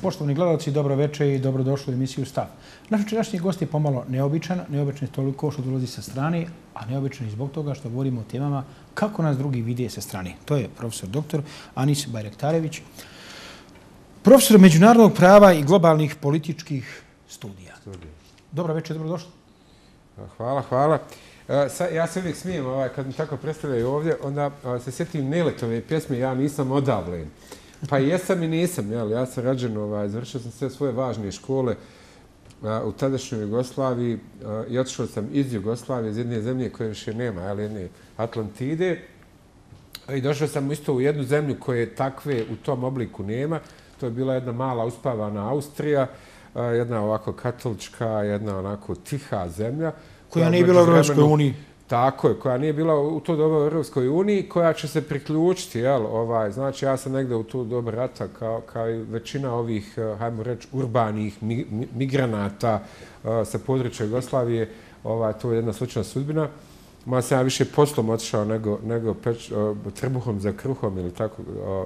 Poštovani gledalci, dobro večer i dobrodošli u emisiju Stav. Naš večerašnji gost je pomalo neobičan. Neobičan je toliko što dolazi sa strane, a neobičan je zbog toga što govorimo o temama kako nas drugi vide sa strane. To je profesor dr. Anis Bayraktarević, profesor međunarodnog prava i globalnih političkih studija. Dobro večer, dobrodošli. Hvala. Ja se uvijek smijem kad mi tako predstavljaju ovdje, onda se sjetim Neletove pjesme Ja nisam odavlen. Pa jesam i nisam. Ja sam rađen, završio sam sve svoje važne škole u tadašnjoj Jugoslaviji i otišao sam iz Jugoslavije, iz jedne zemlje koje više nema, jedne Atlantide. I došao sam isto u jednu zemlju koje takve u tom obliku nema. To je bila jedna mala uspavana Austrija, jedna ovako katolička, jedna onako tiha zemlja. Koja nije bila u Europskoj uniji. Tako je, koja nije bila u to doba u Europskoj uniji, koja će se priključiti, znači ja sam negdje u to doba rata, kao i većina ovih, hajmo reći, urbanih migranata sa područja Jugoslavije, to je jedna slična sudbina. Ma sam ja više poslom otišao nego trbuhom za kruhom ili tako,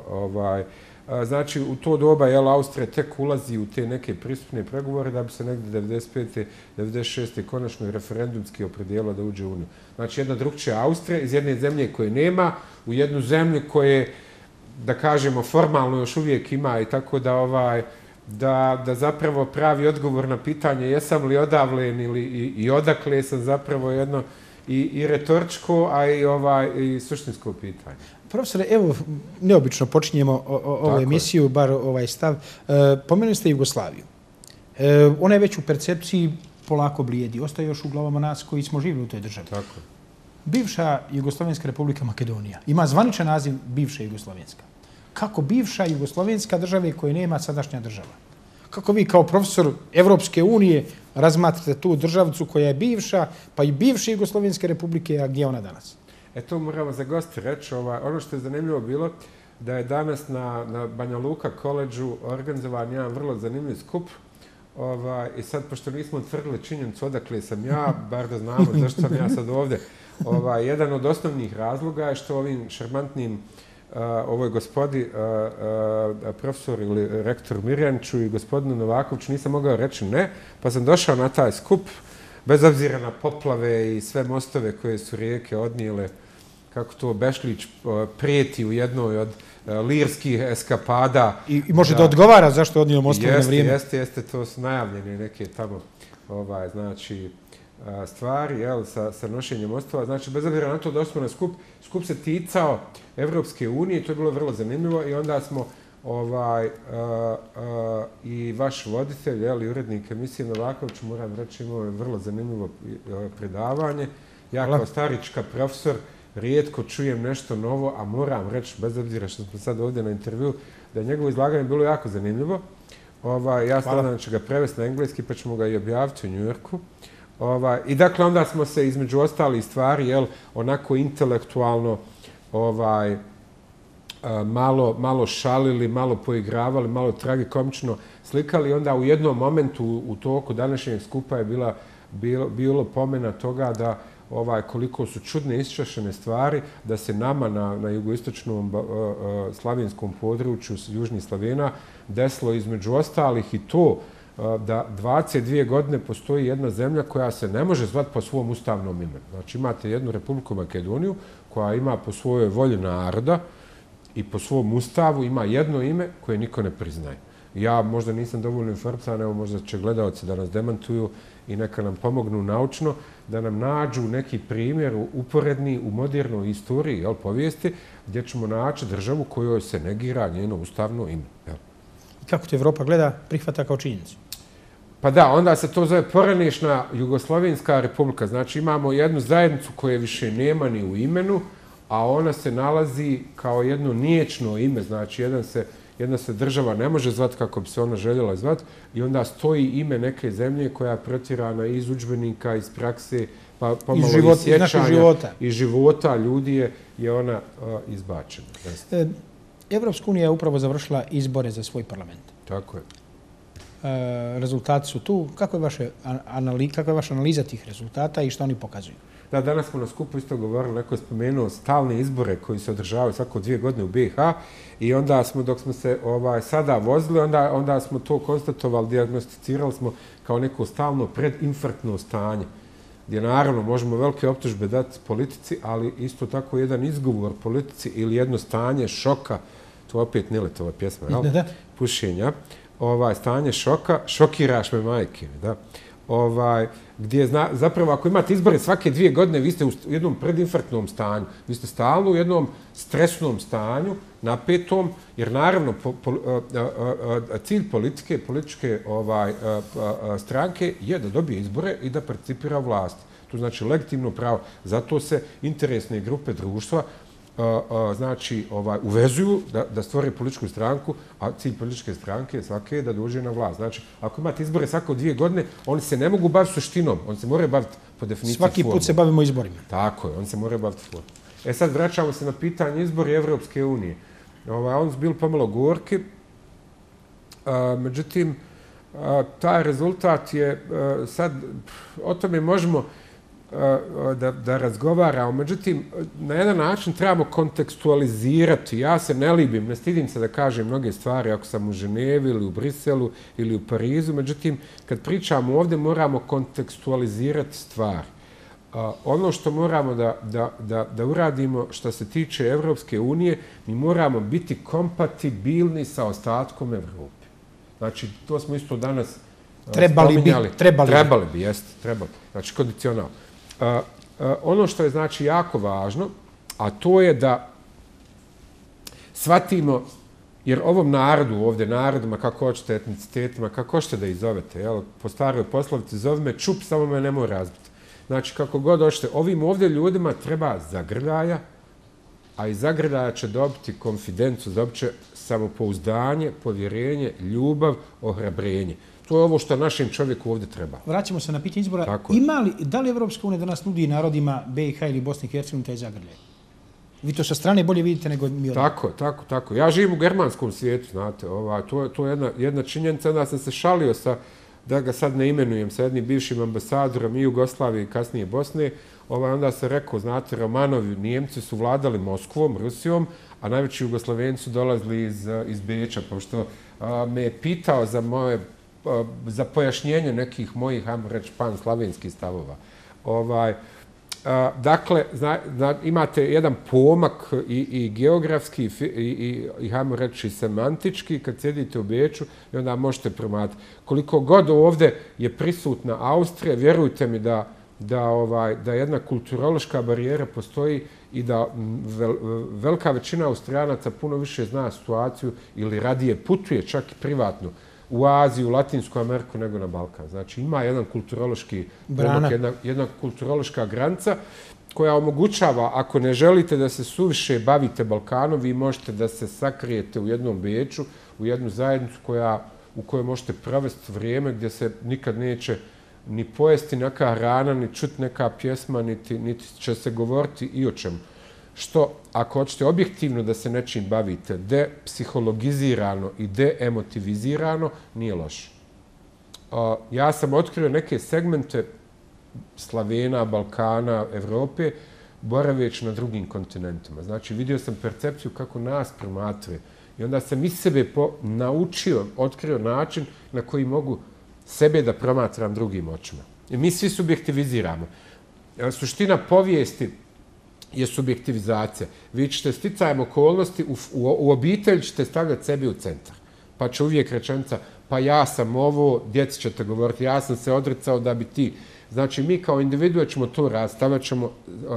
Znači, u to doba Austrija tek ulazi u te neke pristupne pregovore da bi se negdje 95. 96. konačno referendumski opredijelila da uđe u Uniju. Znači, jedna drugčija Austrija iz jedne zemlje koje nema, u jednu zemlju koje, da kažemo, formalno još uvijek ima i tako da zapravo pravi odgovor na pitanje jesam li odavlen i odakle sam zapravo jedno i retoričko, a i suštinsko pitanje. Profesore, evo, neobično počinjemo ovu emisiju, bar ovaj stav. Pomenuli ste Jugoslaviju. Ona je već u percepciji polako blijedi. Ostaje još u glavama nas koji smo živjeli u toj državi. Tako. Bivša Jugoslovenska republika Makedonija ima zvaničan naziv bivša Jugoslovenska. Kako bivša Jugoslovenska država koje nema sadašnja država? Kako vi kao profesor Evropske unije razmatrate tu državicu koja je bivša, pa i bivše Jugoslovenske republike, a gdje je ona danas? To moramo za goste reći. Ono što je zanimljivo bilo da je danas na Banja Luka koledžu organizovan jedan vrlo zanimljiv skup. I sad, pošto nismo utvrdili činjenicu odakle sam ja, bar da znamo zašto sam ja sad ovdje, jedan od osnovnih razloga je što ovim šarmantnim ovoj gospodi, profesor ili rektor Mirjaniću i gospodinu Novakoviću nisam mogao reći ne, pa sam došao na taj skup, bez obzira na poplave i sve mostove koje su rijeke odnijele, kako to Bešlić prijeti u jednoj od lirskih eskapada. I može da odgovara zašto je odnio mostove na vrijeme. Jeste, to su najavljene neke tamo znači stvari sa nošenjem mostova. Znači, bez obzira na to da smo na skup se ticao Evropske unije, to je bilo vrlo zanimljivo i onda smo i vaš voditelj, i urednik emisije Novaković, moram reći, imao je vrlo zanimljivo predavanje. Ja kao starička profesor rijetko čujem nešto novo, a moram reći, bez obzira što smo sad ovdje na intervju, da je njegovo izlaganje bilo jako zanimljivo. Ja se nadam da će ga prevesti na engleski, pa ćemo ga i objaviti u New Yorku. I dakle, onda smo se između ostalih stvari, onako intelektualno malo šalili, malo poigravali, malo tragikomično slikali. Onda u jednom momentu u toku današnjeg skupa je bilo pomena toga da koliko su čudne isčešene stvari, da se nama na jugoistočnom slavenskom području Južnih Slavena desilo između ostalih i to da 22 godine postoji jedna zemlja koja se ne može zvati po svom ustavnom imenu. Znači imate jednu Republiku Makedoniju koja ima po svojoj volji naroda i po svom ustavu ima jedno ime koje niko ne priznaje. Ja možda nisam dovoljno informisan, evo možda će gledalci da nas demantuju i neka nam pomognu naučno, da nam nađu neki primjer uporedni u modernoj istoriji, povijesti, gdje ćemo naći državu kojoj se negira njeno ustavno ime. I kako to Evropa gleda, prihvata kao činjenicu? Pa da, onda se to zove poranična Jugoslovenska republika. Znači imamo jednu zajednicu koje više nema ni u imenu, a ona se nalazi kao jedno niječno ime. Znači jedna se država ne može zvati kako bi se ona željela zvati i onda stoji ime neke zemlje koja je protirana iz udžbenika, iz prakse, pa pomalo iz sjećanja, iz života ljudi je ona izbačena. Evropska unija je upravo završila izbore za svoj parlament. Tako je. Rezultati su tu. Kakva je vaša analiza tih rezultata i što oni pokazuju? Da, danas smo na skupu isto govorili, neko je spomenuo stalne izbore koji se održavaju svako 2 godine u BiH i onda smo, dok smo se sada vozili, onda smo to konstatovali, dijagnosticirali smo kao neko stalno predinfarktno stanje, gdje naravno možemo velike optužbe dati politici, ali isto tako jedan izgovor politici ili jedno stanje šoka, to opet Niletova pjesma, jel? Pušenja, stanje šoka, šokiraš me majke, da? Gdje zapravo ako imate izbore svake 2 godine, vi ste u jednom predinfarktnom stanju, vi ste stalno u jednom stresnom stanju, napetom, jer naravno cilj političke stranke je da dobije izbore i da participira u vlasti. To znači legitimno pravo. Zato se interesne grupe društva uvezuju da stvore političku stranku, a cilj političke stranke svake je da dođe na vlast. Znači, ako imate izbore svako 2 godine, oni se ne mogu baviti suštinom, oni se moraju baviti po definiciji formom. Svaki put se bavimo izborima. Tako je, oni se moraju baviti formom. Sad vraćamo se na pitanje izbori Evropske unije. Oni su bili pomalo gorki, međutim, taj rezultat je sad, o tome možemo da razgovaramo. Međutim, na jedan način trebamo kontekstualizirati. Ja se ne libim, ne stidim se da kažem mnoge stvari ako sam u Ženevi ili u Briselu ili u Parizu. Međutim, kad pričamo ovdje, moramo kontekstualizirati stvari. Ono što moramo da uradimo što se tiče Evropske unije, mi moramo biti kompatibilni sa ostatkom Evrope. Znači, to smo isto danas spominjali. Trebali bi, jeste, trebali. Znači, kondicional. Ono što je znači jako važno, a to je da shvatimo, jer ovom narodu ovdje, narodima, kako hoćete, etnicitetima, kako hoćete da ih zovete, po staroj poslovici, zove me čup, samo me nemoj razbiti. Znači, kako god hoćete, ovim ovdje ljudima treba zagrljaja, a iz zagrljaja će dobiti konfidencu, dobit će samopouzdanje, povjerenje, ljubav, ohrabrenje. To je ovo što našem čovjeku ovdje treba. Vraćamo se na pitanje izbora. Da li Evropska unija danas nudi narodima BiH ili Bosne i Hercegovine taj zagrljaj? Vi to sa strane bolje vidite nego mi ovdje. Tako. Ja živim u germanskom svijetu, znate. To je jedna činjenica. Onda sam se šalio da ga sad ne imenujem, sa jednim bivšim ambasadorom i Jugoslavije i kasnije Bosne. Onda se rekao, znate, Romanovi, Nijemci su vladali Moskvom, Rusijom, a najveći Jugoslaveni su dolazili iz Beča, pošto me je pitao za pojašnjenje nekih mojih, ajmo reći, pan-slavenskih stavova. Dakle, imate jedan pomak i geografski i, ajmo reći, semantički kad sjedite u Beču i onda možete promatrati. Koliko god ovdje je prisutna Austrija, vjerujte mi da jedna kulturološka barijera postoji i da velika većina Austrijanaca puno više zna situaciju ili radije putuje čak i privatno u Aziju, u Latinsku Ameriku nego na Balkan. Znači ima jedan kulturološki pomak, jedna kulturološka granica koja omogućava, ako ne želite da se suviše bavite Balkanom, vi možete da se sakrijete u jednom Beču, u jednu zajednicu u kojoj možete provesti vrijeme gdje se nikad neće ni pojesti neka hrana, ni čuti neka pjesma, niti će se govoriti i o čemu. Što, ako hoćete objektivno da se nečim bavite, depsihologizirano i deemotivizirano, nije loše. Ja sam otkrio neke segmente Slavena, Balkana, Evrope, boraveći na drugim kontinentima. Znači, vidio sam percepciju kako nas promatruje. I onda sam iz sebe naučio, otkrio način na koji mogu sebe da promatram drugim očima. I mi svi subjektiviziramo. Suština povijesti je subjektivizacija. Vi ćete sticajem okolnosti, u obitelj ćete stavljati sebi u centar. Pa će uvijek rečenica, pa ja sam ovo, djeci ćete govoriti, ja sam se odricao da bi ti. Znači, mi kao individue ćemo to stavljat ćemo,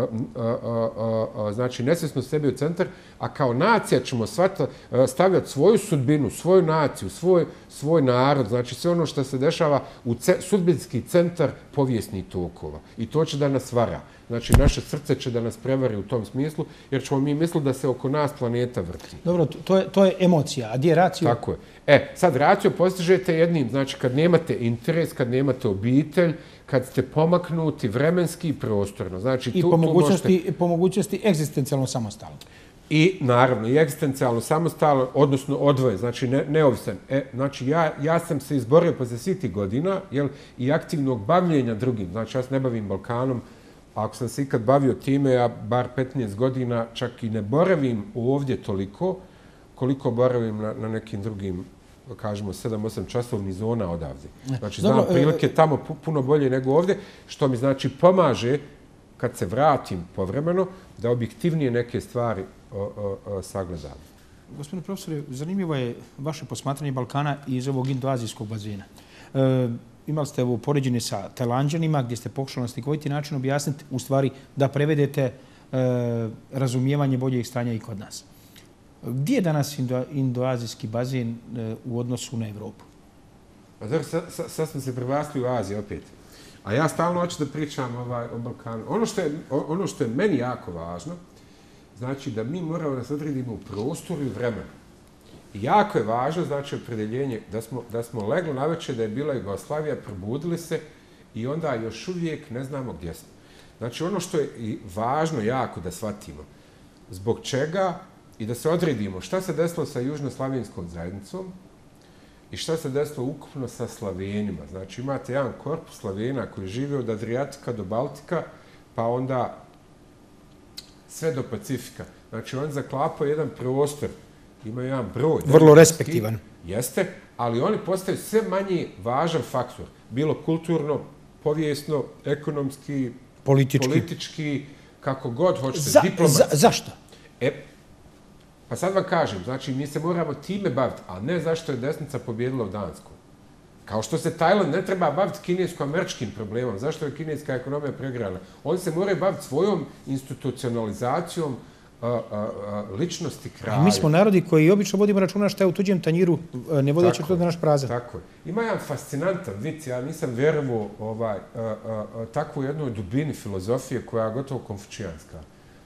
znači, nesvjesno sebi u centar, a kao nacija ćemo stavljati svoju sudbinu, svoju naciju, svoj narod, znači sve ono što se dešava u sudbinski centar povijesnih tokova. I to će da nas vara. Znači, naše srce će da nas prevari u tom smislu, jer ćemo mi misliti da se oko nas planeta vrti. Dobro, to je emocija, a gdje je racio? Tako je. Sad racio postižete jednim, znači kad nemate interes, kad nemate obitelj, kad ste pomaknuti vremenski i prostorno. Znači, I po mogućnosti egzistencijalno samostalno. I naravno, i egzistencijalno samostalno, odnosno odvojen, znači neovisan. Znači, ja sam se izborio posle svih tih godina i aktivnog bavljenja drugim. Znači, ja se ne bavim Balkanom, ako sam se ikad bavio time, ja bar 15 godina čak i ne boravim ovdje toliko, koliko boravim na nekim drugim, kažemo, 7-8 časovnih zona odavde. Znači, znam prilike tamo puno bolje nego ovdje, što mi znači pomaže, kad se vratim povremeno, da objektivnije neke stvari sagledam. Gospodine profesore, zanimljivo je vaše posmatranje Balkana iz ovog indoazijskog bazena. Imali ste ovo poređenje sa Tajlanđanima, gdje ste pokušali na slikoviti način objasniti, u stvari, da prevedete razumijevanje boljeg stanja i kod nas. Gdje je danas indoazijski bazen u odnosu na Evropu? Sad smo se prebacili u Aziju opet. A ja stalno hoću da pričam o Balkanu. Ono što je meni jako važno, znači da mi moramo da se odredimo u prostoru i vremenu. I jako je važno, znači, opredeljenje da smo legli navečer da je bila Jugoslavija, probudili se i onda još uvijek ne znamo gdje smo. Znači, ono što je i važno jako da shvatimo, zbog čega i da se odredimo šta se desilo sa južnoslavenskom zajednicom i šta se desilo ukupno sa Slavenima. Znači, imate jedan korpus Slavena koji žive od Adriatika do Baltika, pa onda sve do Pacifika. Znači, on zaklapao jedan prostor, imaju jedan broj. Vrlo respektivan. Jeste, ali oni postaju sve manje važan faktor. Bilo kulturno, povijesno, ekonomski, politički, kako god hoćete, diplomatski. Zašto? Pa sad vam kažem, znači mi se moramo time baviti, a ne zašto je desnica pobjedila u Dansku. Kao što se Tajland ne treba baviti kinesko-američkim problemom, zašto je kineska ekonomija pregrana. Oni se moraju baviti svojom institucionalizacijom ličnosti kraja. Mi smo narodi koji obično vodimo računa šta je u tuđem tanjiru, ne vodeći to da naš prazan. Tako je. Ima jedan fascinantan vic, ja nisam vjerovao takvu jednoj dubini filozofije koja je gotovo konfučijanska.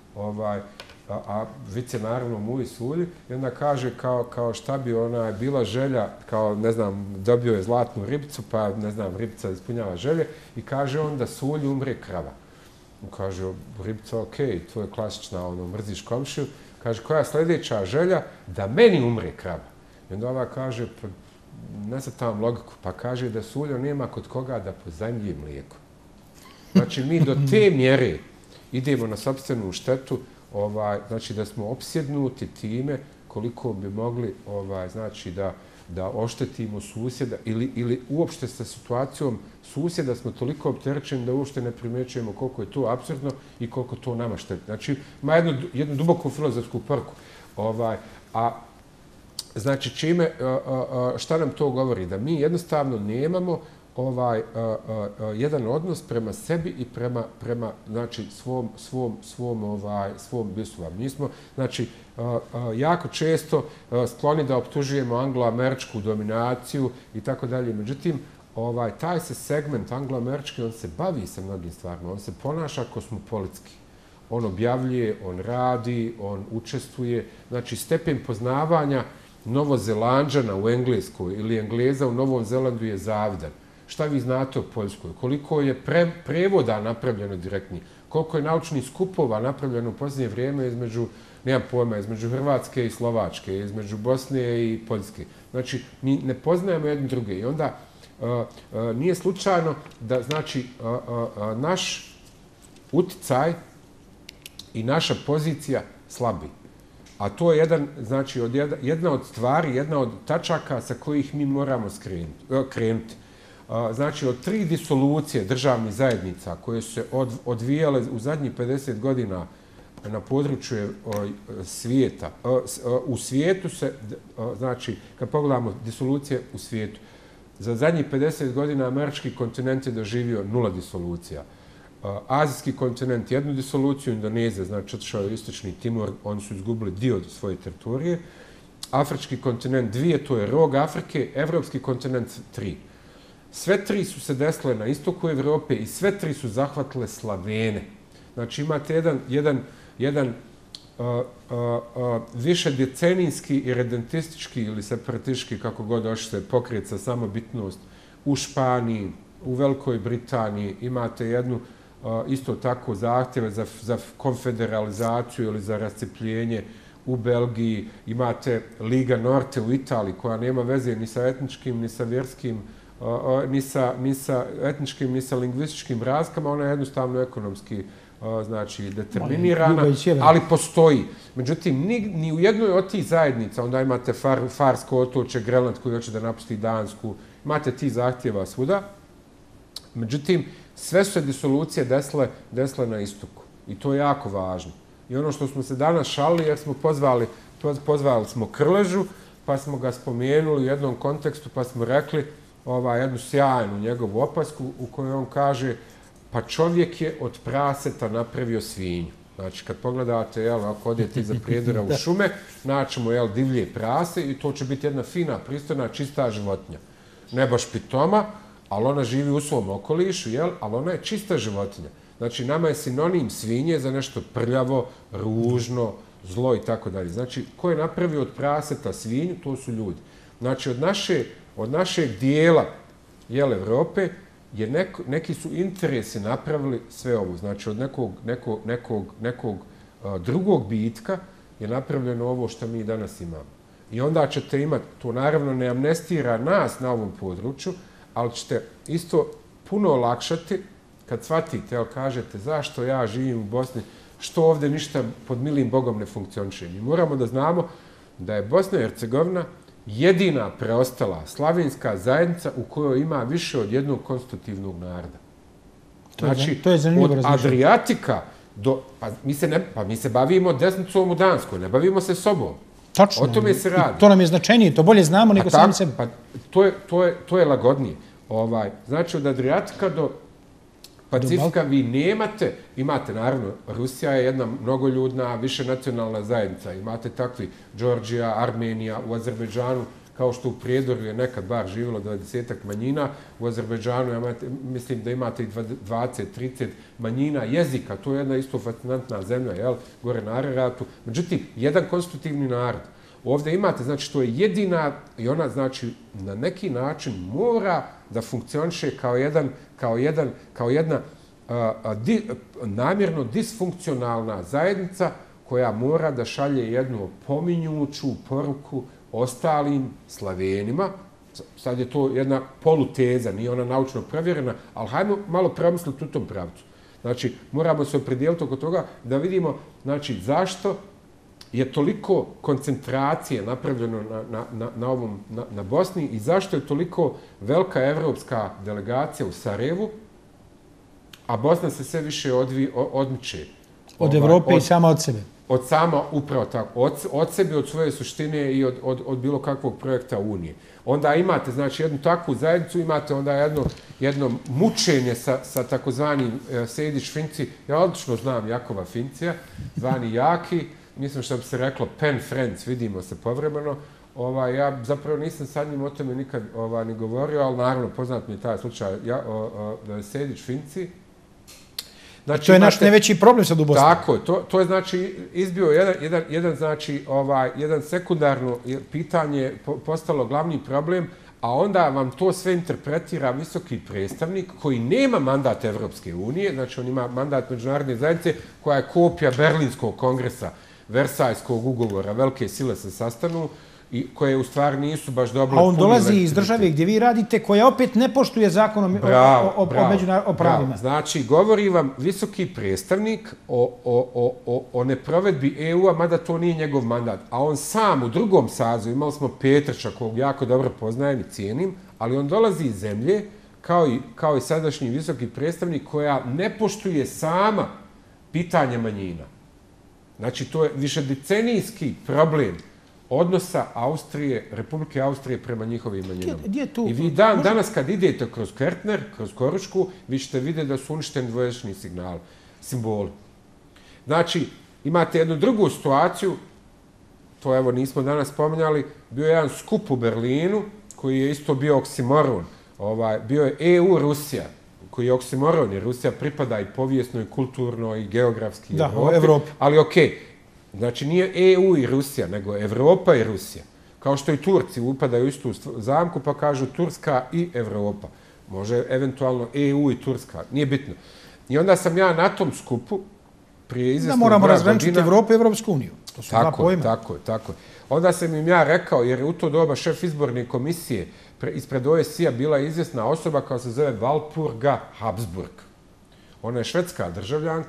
A vic je naravno Muvi Sulji i onda kaže kao šta bi bila želja, kao ne znam, dobio je zlatnu ribicu, pa ne znam, ribica ispunjava želje i kaže on da Sulji umre krava. Kaže, ribica, okej, to je klasična, mrziš komšiju. Kaže, koja je sljedeća želja? Da meni umre krava. I onda ova kaže, ne sad tam logiku, pa kaže da Suljo nema kod koga da pozajmljuje mlijeko. Znači, mi do te mjere idemo na sopstvenu štetu, znači da smo opsjednuti time koliko bi mogli, znači da oštetimo susjeda ili uopšte sa situacijom susjeda smo toliko opterećeni da uopšte ne primjećujemo koliko je to apsurdno i koliko to nama šteti. Znači, ima jednu duboku filozofsku poruku. Znači, šta nam to govori? Da mi jednostavno nemamo jedan odnos prema sebi i prema znači, svom bistvu. Mi smo, znači, jako često skloni da optužujemo anglo-američku dominaciju i tako dalje. Međutim, taj se segment anglo-američki, on se bavi sa mnogim stvarima, on se ponaša kosmopolitski. On objavljuje, on radi, on učestvuje. Znači, stepen poznavanja Novozelanđana u Engleskoj ili Engleza u Novom Zelandu je zavidan. Šta vi znate o Poljskoj? Koliko je prevoda napravljeno direktnije? Koliko je naučnih skupova napravljeno u posljednje vrijeme između Hrvatske i Slovačke, između Bosne i Poljske. Znači, mi ne poznajemo jedni druge i onda nije slučajno da, znači, naš uticaj i naša pozicija slabi. A to je jedna od stvari, jedna od tačaka sa kojih mi moramo krenuti. Znači, od 3 disolucije državnih zajednica koje su se odvijale u zadnjih 50 godina na području svijeta, u svijetu se, znači, kad pogledamo disolucije u svijetu, za zadnjih 50 godina američki kontinent je doživio 0 disolucija. Azijski kontinent 1 disoluciju, Indonezija, znači otišao je istočni Timor, oni su izgubili dio svoje teritorije. Afrički kontinent 2, to je rog Afrike, evropski kontinent 3. Sve 3 su se desile na istoku Evrope i sve 3 su zahvatile Slavene. Znači imate jedan više decenijski i redentistički ili separatistički, kako god hoćete, pokret za samobitnost u Španiji, u Velikoj Britaniji. Imate jednu isto tako zahtjeve za konfederalizaciju ili za rascijepljenje u Belgiji. Imate Liga Norte u Italiji koja nema veze ni sa etničkim, ni sa vjerskim, ni sa etničkim, ni sa lingvističkim razlikama, ona je jednostavno ekonomski znači determinirana, ali postoji. Međutim, ni u jednoj od tih zajednica, onda imate Farsko otočje, Grenland koji hoće da napusti Dansku, imate ti zahtjeva svuda. Međutim, sve su se disolucije desile na istoku. I to je jako važno. I ono što smo se danas šalili, jer smo pozvali smo Krležu, pa smo ga spomenuli u jednom kontekstu, pa smo rekli jednu sjajnu njegovu opasku u kojoj on kaže pa čovjek je od praseta napravio svinju. Znači, kad pogledate, ako odete iza Prijedora u šume, naćemo divlje prase i to će biti jedna fina, pristojna, čista životinja. Ne baš pitoma, ali ona živi u svom okolišu, ali ona je čista životinja. Znači, nama je sinonim svinje za nešto prljavo, ružno, zlo i tako dalje. Znači, ko je napravio od praseta svinju, to su ljudi. Znači, od našeg dijela Evrope je neki su interesi napravili sve ovo. Znači, od nekog drugog bitka je napravljeno ovo što mi danas imamo. I onda ćete imati, to naravno ne amnestira nas na ovom području, ali ćete isto puno olakšati kad shvatite, kažete zašto ja živim u Bosni, što ovdje ništa pod milim Bogom ne funkcioniše. Mi moramo da znamo da je Bosna i Hercegovina jedina preostala slavenska zajednica u kojoj ima više od jednog konstitutivnog naroda. Znači, od Adriatika do... mi se bavimo desnicom u Danskoj, ne bavimo se sobom. Točno. O tome se radi. To nam je značajnije, to bolje znamo nego sami sebe. To je lagodnije. Znači, od Adriatika do Pacifika vi imate naravno, Rusija je jedna mnogoljudna, višenacionalna zajednica. Imate takvi Đorđija, Armenija, u Azerbejdžanu, kao što u Prijedoru je nekad bar živjelo 20 manjina, u Azerbejdžanu mislim da imate i 20-30 manjina jezika. To je jedna isto fascinantna zemlja, gore na Araratu. Međutim, jedan konstitutivni narod. Ovdje imate, znači, to je jedina i ona, znači, na neki način mora da funkcioniše kao jedna namjerno disfunkcionalna zajednica koja mora da šalje jednu opominjuću poruku ostalim Slavenima. Sad je to jedna poluteza, nije ona naučno provjerena, ali hajmo malo promisliti u tom pravcu. Znači, moramo se opredijeliti oko toga da vidimo, znači, zašto je toliko koncentracije napravljeno na Bosni i zašto je toliko velika evropska delegacija u Sarajevu, a Bosna se sve više odmiče. Od Evrope i sama od sebe. Od sama, upravo tako. Od sebe, od svoje suštine i od bilo kakvog projekta Unije. Onda imate, znači, jednu takvu zajednicu, imate onda jedno mučenje sa takozvanim Sejdić Finci. Ja odlično znam Jakova Fincija, zvani Jaki. Mislim što bi se reklo pen friends, vidimo se povremeno. Ja zapravo nisam sa njim o tome nikad ni govorio, ali naravno poznat mi je taj slučaj Sejdić Finci. Znači, to je naš najveći problem sad u Bosni. Tako, to je znači izbio jedan sekundarno pitanje, postalo glavni problem, a onda vam to sve interpretira visoki predstavnik koji nema mandat Evropske unije, znači on ima mandat međunarodne zajednice koja je kopija Berlinskog kongresa, Versajskog ugovora, velike sile se sastanu i koje u stvari nisu baš dobro... A on dolazi iz države gdje vi radite, koja opet ne poštuje zakon o pravima. Znači, govori vam visoki predstavnik o neprovedbi EU-a, mada to nije njegov mandat. A on sam u drugom sazivu, imali smo Petrića, kog jako dobro poznajem i cijenim, ali on dolazi iz zemlje, kao i sadašnji visoki predstavnik, koja ne poštuje sama pitanje manjina. Znači, to je višedecenijski problem odnosa Republike Austrije prema njihovim manjinama. I vi danas kad idete kroz Kertner, kroz Korušku, vi ćete vidjeti da su uništeni dvojezični simboli. Znači, imate jednu drugu situaciju, to evo nismo danas spominjali, bio je jedan skup u Berlinu, koji je isto bio oksimoron. Bio je EU-Rusija, koji je oksimoron, jer Rusija pripada i povijesno, i kulturno, i geografski Evropi. Ali okej. Znači, nije EU i Rusija, nego Evropa i Rusija. Kao što i Turci upadaju u istu zamku, pa kažu Turska i Evropa. Može eventualno EU i Turska, nije bitno. I onda sam ja na tom skupu, prije izvjesnog broja godina... Da moramo razgraničiti Evropu i Evropsku uniju. To su dva pojma. Tako. Onda sam im ja rekao, jer je u to doba šef izborne komisije ispred OSI-a bila izvjesna osoba koja se zove Valpurga Habsburg. Ona je švedska državljanka,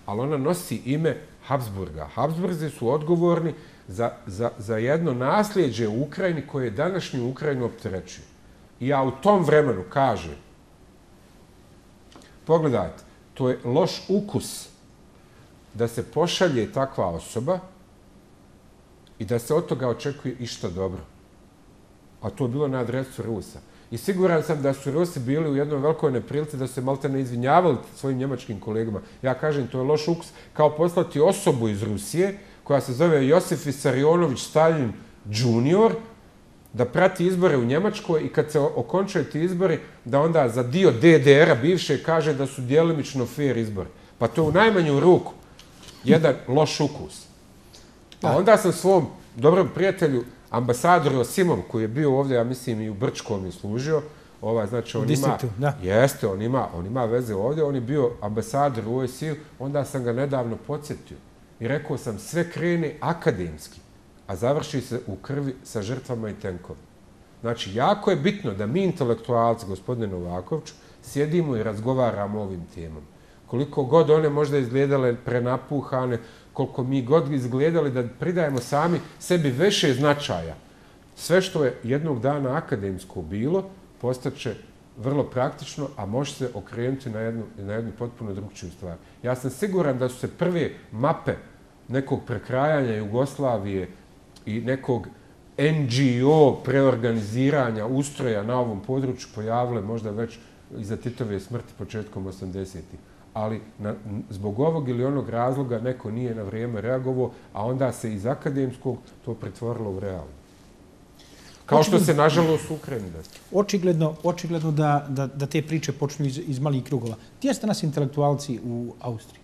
ali ona nosi ime Habsburga. Habsburzi su odgovorni za jedno nasljeđe u Ukrajini koje današnju Ukrajinu opterećuje. I ja u tom vremenu kažem, pogledajte, to je loš ukus da se pošalje takva osoba i da se od toga očekuje išta dobro. A to je bilo na adresu Rusa. I siguran sam da su Rusi bili u jednoj velikoj neprilici da se malte ne izvinjavali svojim njemačkim kolegama. Ja kažem, to je loš ukus kao poslati osobu iz Rusije koja se zove Josif Visarionović Stalin junior, da prati izbore u Njemačkoj i kad se okončaju ti izbori, da onda za dio DDR-a bivše kaže da su djelimično fair izbori. Pa to u najmanju ruku jedan loš ukus. A onda sam svom dobrom prijatelju, ambasadoru Osimom, koji je bio ovdje, ja mislim, i u Brčkom je služio, znači on ima, jeste, on ima veze ovdje, on je bio ambasador u OSI-u, onda sam ga nedavno podsjetio i rekao sam, sve krene akademski, a završi se u krvi sa žrtvama i tenkom. Znači, jako je bitno da mi intelektualci, gospodine Novakoviću, sjedimo i razgovaramo o ovim temama. Koliko god one možda izgledale prenapuhane, koliko mi god izgledali da pridajemo sami sebi više značaja. Sve što je jednog dana akademsko bilo, postaće vrlo praktično, a može se okrenuti na jednu potpuno drugčiju stvar. Ja sam siguran da su se prve mape nekog prekrajanja Jugoslavije i nekog NGO preorganiziranja ustroja na ovom području pojavile možda već iza Titove smrti početkom 80-ih. Ali zbog ovog ili onog razloga neko nije na vrijeme reagovao, a onda se iz akademskog to pretvorilo u realno. Kao što se, nažalost, u Ukrajini desilo. Očigledno da te priče počnu iz malih krugova. Gdje ste nas intelektualci u Austriji?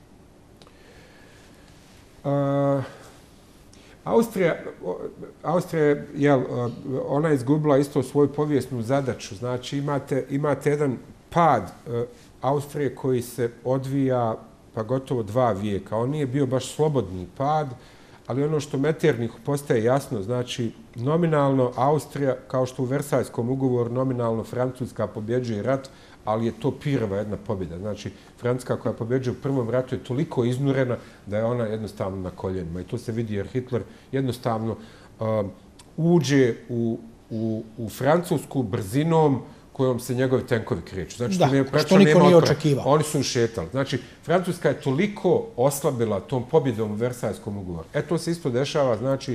Austrija, ona je izgubila isto svoju povijesnu zadaću. Znači, imate jedan pad Austrije koji se odvija pa gotovo 2 vijeka. On nije bio baš slobodni pad, ali ono što Metternichu postaje jasno, znači nominalno Austrija, kao što u Versajskom ugovoru nominalno Francuska pobjeđuje rat, ali je to pirova jedna pobjeda. Znači, Francuska koja pobjeđuje u prvom ratu je toliko iznurena da je ona jednostavno na koljenima. I to se vidi jer Hitler jednostavno uđe u Francusku brzinom kojom se njegovi tenkovi kreću. Znači, što niko nije očekivao. Oni su ušetali. Znači, Francuska je toliko oslabila tom pobjedom u Versajskom ugovoru. To se isto dešava, znači,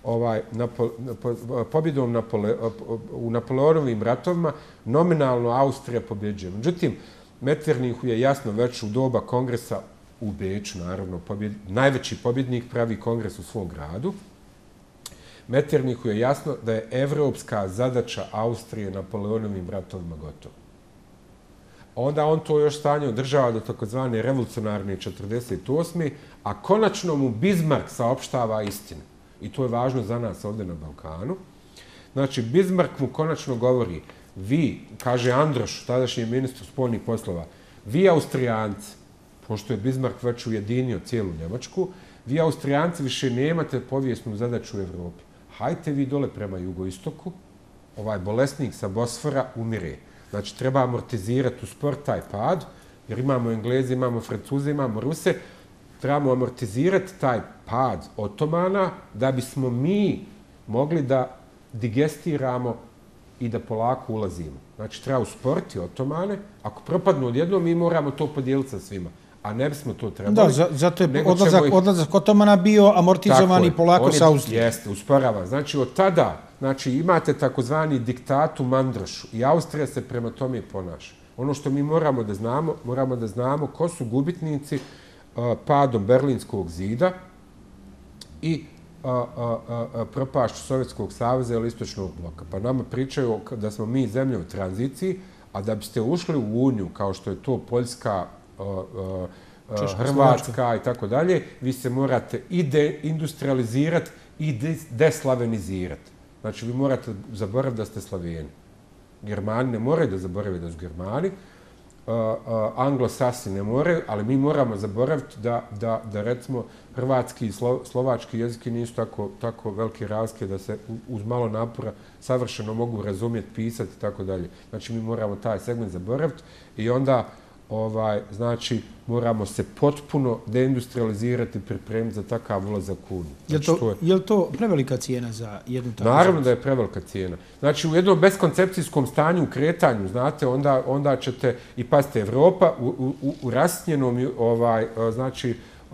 pobjedom u Napoleonovim ratovima nominalno Austrija pobjeđuje. Međutim, Metternichu je jasno već u doba kongresa u Beču, naravno, najveći pobjednik pravi kongres u svom gradu. Metternichu je jasno da je evropska zadaća Austrije Napoleonovim ratovima gotova. Onda on to još stanje održava do takozvane revolucionarne 48. A konačno mu Bismarck saopštava istinu. I to je važno za nas ovdje na Balkanu. Znači, Bismarck mu konačno govori, vi, kaže Androš, tadašnji ministar spoljnih poslova, vi Austrijanci, pošto je Bismarck već ujedinio cijelu Njemačku, vi Austrijanci više nemate povijesnu zadaću u Evropi. Hajte vi dole prema jugoistoku, ovaj bolesnik sa Bosfora umire. Znači, treba amortizirati u sport taj pad, jer imamo Engleze, imamo Francuze, imamo Ruse, trebamo amortizirati taj pad Otomana da bismo mi mogli da digestiramo i da polako ulazimo. Znači, treba usporiti Otomane. Ako propadnu odjednom, mi moramo to podijeliti sa svima. A ne bismo to trebali. Da, zato je odlazak Otomana bio amortizovan i polako sa Austrijom. Jeste, usporava. Znači, od tada imate takozvani diktat u Mandrošu i Austrija se prema tome ponaša. Ono što mi moramo da znamo ko su gubitnici padom Berlinskog zida i propašću Sovjetskog saveza ili Istočnog bloka. Pa nama pričaju da smo mi zemlja u tranziciji, a da biste ušli u Uniju, kao što je to Poljska, Hrvatska i tako dalje, vi se morate i deindustrializirati i deslavenizirati. Znači, vi morate zaboraviti da ste Slaveni. Germani ne moraju da zaboraviti da su Germani, Anglosasi ne moraju, ali mi moramo zaboraviti da recimo, hrvatski i slovački jeziki nisu tako velike razlike da se uz malo napora savršeno mogu razumjeti, pisati i tako dalje. Znači, mi moramo taj segment zaboraviti i onda znači moramo se potpuno deindustrializirati i pripremiti za takav ulazak u Uniju. Je li to prevelika cijena za jednu takvu? Naravno da je prevelika cijena. Znači, u jednom beskoncepcijskom stanju, u kretanju, znate, onda ćete, i pazite, Evropa u rasnjenom, znači,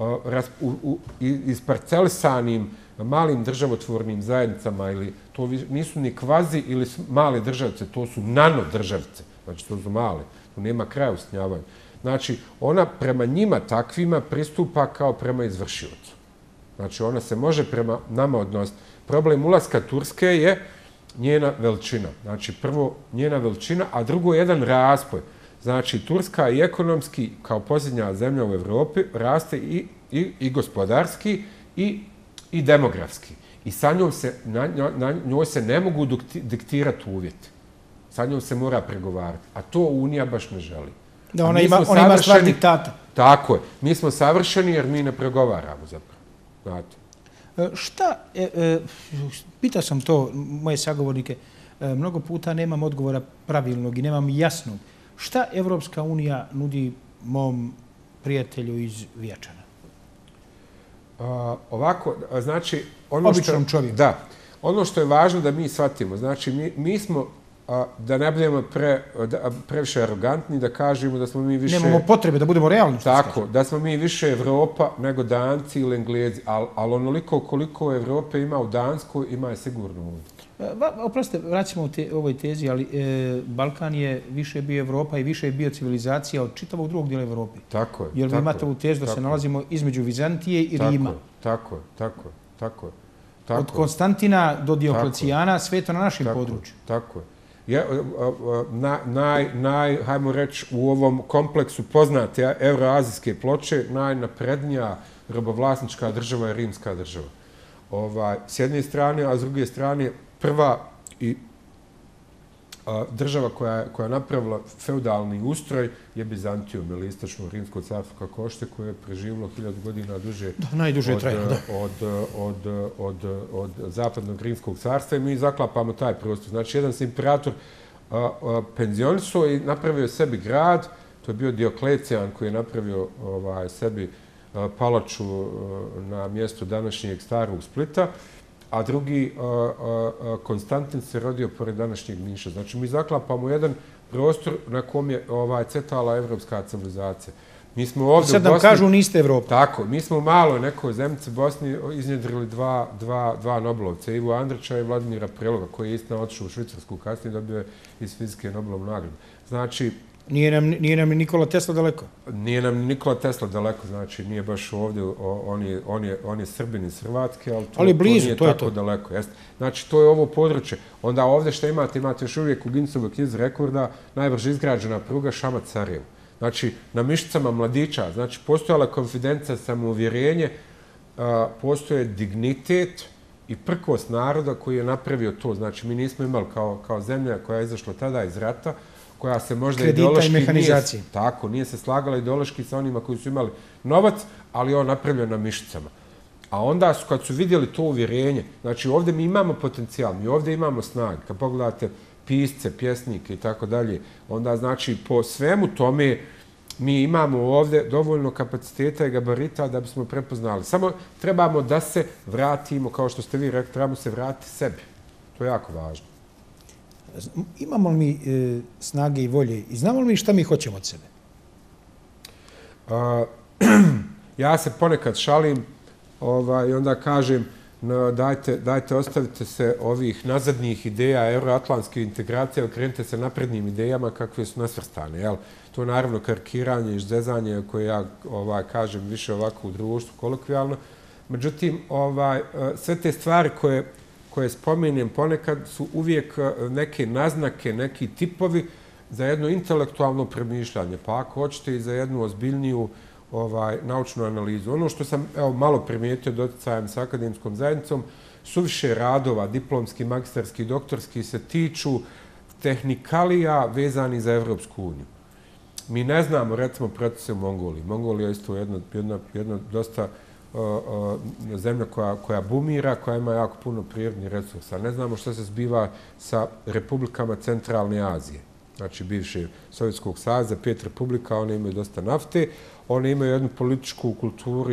isparcelisanim malim državotvornim zajednicama, ili to nisu ni kvazi ili male državice, to su nano državice. Znači, to su male. Tu nema kraja usnjavanja. Znači, ona prema njima takvima pristupa kao prema izvršiocu. Znači, ona se može prema nama odnositi. Problem ulaska Turske je njena veličina. Znači, prvo njena veličina, a drugo jedan raspoj. Znači, Turska i ekonomski, kao posljednja zemlja u Evropi, raste i gospodarski i demografski. I sa njom njoj se ne mogu diktirati uvjeti. Sa njom se mora pregovarati. A to Unija baš ne želi. Da, ona ima stvar diktata. Tako je. Mi smo savršeni jer mi ne pregovaramo zapravo. Znate. Pitao sam to moje sagovornike, mnogo puta nemam odgovora pravilnog i nemam jasnog. Šta Evropska unija nudi mom prijatelju iz Vijačana? Ovako, znači... Običnom čovjeku. Da. Ono što je važno da mi shvatimo, znači mi smo, da ne budemo previše arogantni, da kažemo da smo mi više... Nemamo potrebe da budemo realni. Tako, da smo mi više Evropa nego Danci ili Englezi, ali onoliko koliko Evrope ima u Danskoj, ima je sigurno ovdje. Oprostite, vraćamo ovoj tezi, ali Balkan je više bio Evropa i više je bio civilizacija od čitavog drugog dijela Evrope. Tako je. Jer vi imate ovu tezu da se nalazimo između Vizantije i Rima. Tako je. Od Konstantina do Dioklecijana, sve to na našem području. Tako je. Hajmo reći, u ovom kompleksu poznate euroazijske ploče, najnaprednija robovlasnička država je rimska država. S jedne strane, a s druge strane, prva i država koja je napravila feudalni ustroj je Bizantijum, ili istočno rimsko carstvo kako hoćete, koje je preživjelo 1000 godina duže od zapadnog rimskog carstva i mi zaklapamo taj prostor. Znači, jedan se imperator penzionisao i napravio sebi grad, to je bio Dioklecijan koji je napravio sebi palaču na mjestu današnjeg starog Splita, a drugi Konstantin se rodio pored današnjeg Niša. Znači, mi zaklapamo jedan prostor na kom je cvetala evropska civilizacija. Mi smo ovdje u Bosni... Sad nam kažu niste Evropa. Tako, mi smo u maloj nekoj zemljici Bosni iznjedrili dva Nobelovca, Ivo Andrića i Vladimira Preloga, koji je istina otišao u Švicarsku, kasnije dobio je iz fizike Nobelovu nagradu. Znači, Nije nam Nikola Tesla daleko. Nije nam Nikola Tesla daleko, znači nije baš ovdje, on je Srbin iz Hrvatske, ali to nije tako daleko. Znači, to je ovo područje. Onda ovdje što imate još uvijek u Guinnessovoj knjizi rekorda najbrže izgrađena pruga Šamac-Sarajevo. Znači, na mišicama mladića, znači, postojala konfidencija, samouvjerenje, postoje dignitet i prkost naroda koji je napravio to. Znači, mi nismo imali kao zemlja koja je izašla tada iz rata, koja se možda ideološki nije se slagala ideološki sa onima koji su imali novac, ali on napravljen na mišicama. A onda kad su vidjeli to uvjerenje, znači ovdje mi imamo potencijal, mi ovdje imamo snage. Kad pogledate pisce, pjesnike i tako dalje, onda znači po svemu tome mi imamo ovdje dovoljno kapaciteta i gabarita da bismo prepoznali. Samo trebamo da se vratimo, kao što ste vi rekli, trebamo se vratiti sebi. To je jako važno. Imamo li mi snage i volje i znamo li mi šta mi hoćemo od sebe? Ja se ponekad šalim i onda kažem dajte ostavite se ovih nazadnijih ideja euroatlantske integracije, okrenite se naprednim idejama kakve su nasvrstane. To je naravno karikiranje i zezanje koje ja kažem više ovako u društvu, kolokvijalno. Međutim, sve te stvari koje spominjem ponekad su uvijek neke naznake, neki tipovi za jedno intelektualno premišljanje, pa ako hoćete i za jednu ozbiljniju naučnu analizu. Ono što sam malo primijetio doticajem sa akademskom zajednicom, suviše radova, diplomski, magistarski, doktorski, se tiču tehnikalija vezani za Evropsku uniju. Mi ne znamo, recimo, procese u Mongoliji. Mongolija je isto jedna dosta zemlja koja bumira, koja ima jako puno prirodnih resursa. Ne znamo što se zbiva sa republikama Centralne Azije. znači bivše Sovjetskog saveza, 5 republika, one imaju dosta nafte, one imaju jednu političku kulturu,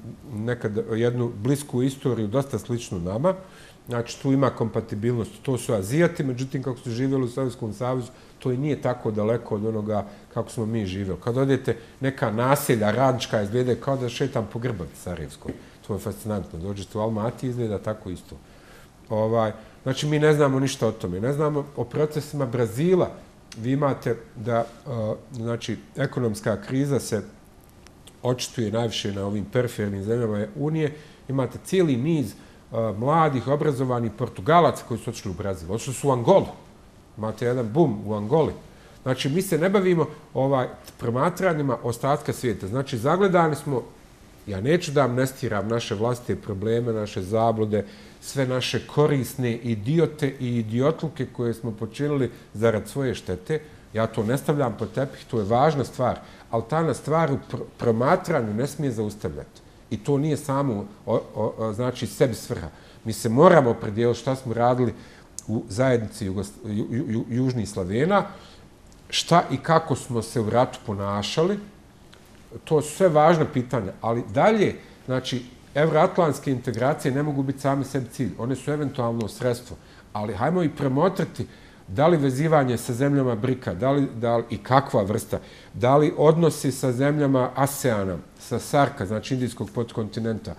jednu blisku istoriju, dosta sličnu nama. Znači, tu ima kompatibilnost. To su Azijati, međutim, kako su živjeli u Sovjetskom savezu, to i nije tako daleko od onoga kako smo mi živjeli. Kad odete neka naselja, radnička, izgleda kao da šetam po Grbavi Sarajevskoj. To je fascinantno. Dođete u Almaty, izgleda tako isto. Znači, mi ne znamo ništa o tome. Ne znamo o procesima Brazila. Vi imate da, znači, ekonomska kriza se očituje najviše na ovim perifernim zemljama Unije. Imate cijeli niz mladih, obrazovanih Portugalaca koji su otišli u Brazil. Otišli su u Angolu. Imate jedan bum u Angoli. Znači, mi se ne bavimo promatranjima ostatka svijeta. Znači, zagledani smo, ja neću da amnestiram naše vlastite probleme, naše zablude, sve naše korisne idiote i idiotluke koje smo počinili zarad svoje štete. Ja to ne stavljam pod tepih, to je važna stvar. Ali ta nas stvar u promatranju ne smije zaustavljati. I to nije samo, znači, sebi svrha. Mi se moramo opredijeliti šta smo radili u zajednici Južnih Slavena, šta i kako smo se u ratu ponašali. To su sve važna pitanja. Ali dalje, znači, evroatlantske integracije ne mogu biti sami sebi cilj. One su eventualno sredstvo. Ali hajmo i promotriti da li vezivanje sa zemljama BRICA, i kakva vrsta, da li odnosi sa zemljama ASEANA, sa SARC-a, znači Indijskog podkontinenta,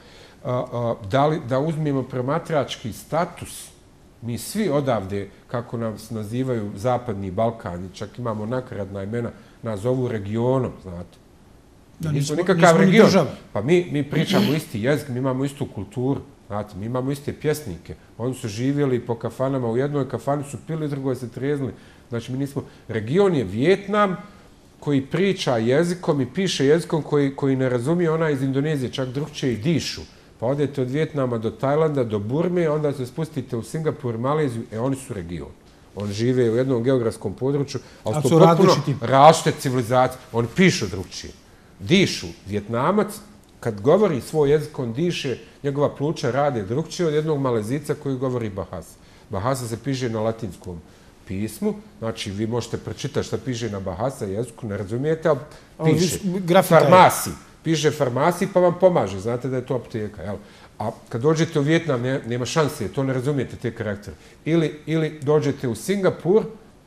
da uzmemo promatrački status. Mi svi odavde, kako nas nazivaju Zapadni Balkan, čak imamo nakaradna imena, nas zovu regionom, znate. Nismo nikakav region. Pa mi pričamo isti jezik, mi imamo istu kulturu, znate, mi imamo iste pjesnike. Oni su živjeli po kafanama, u jednoj kafani su pili, u drugoj se trijeznili. Znači, mi nismo... Region je Vijetnam koji priča jezikom i piše jezikom koji ne razumije ona iz Indonezije, čak drugčije i dišu. Pa odete od Vijetnama do Tajlanda, do Burme, onda se spustite u Singapur, Maleziju, oni su region. Oni žive u jednom geografskom području, ali su potpuno različite civilizacije. Oni pišu drugčije. Dišu. Vjetnamac, kad govori svoj jezik, on diše, njegova pluća rade drugčije od jednog Malezica koji govori Bahasa. Bahasa se piše na latinskom pismu, znači vi možete pročitati šta piše na Bahasa jeziku, ne razumijete, ali piše farmasi. Piše farmasi pa vam pomaže, znate da je to apteka, jel? A kad dođete u Vijetnam, nema šanse, to ne razumijete te karaktere. Ili dođete u Singapur,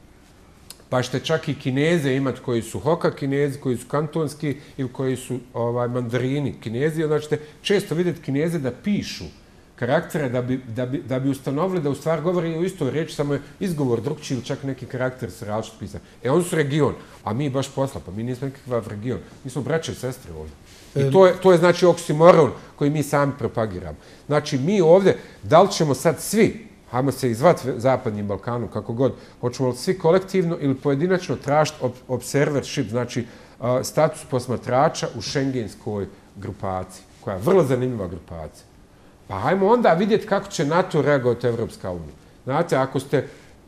pa ćete čak i Kineze imati koji su Hoka Kinezi, koji su kantonski ili koji su mandarini Kinezi, onda ćete često vidjeti Kineze da pišu karaktere da bi ustanovili da u stvari govori o istoj reči, samo je izgovor drugčiji ili čak neki karakter se različito pisan. Oni su region, a mi baš posla, pa mi nismo nekakav region. Mi smo braće i sestre ovdje. I to je znači oksimoron koji mi sami propagiramo. Znači mi ovdje, da li ćemo sad svi, hajmo se izvati Zapadnim Balkanom, kako god, hoćemo li svi kolektivno ili pojedinačno tražiti observership, znači status posmatrača u šengenskoj grupaciji, koja je vrlo zanimljiva grupacija. Pa hajmo onda vidjeti kako će NATO reagovati Evropska unija. Znate, ako ste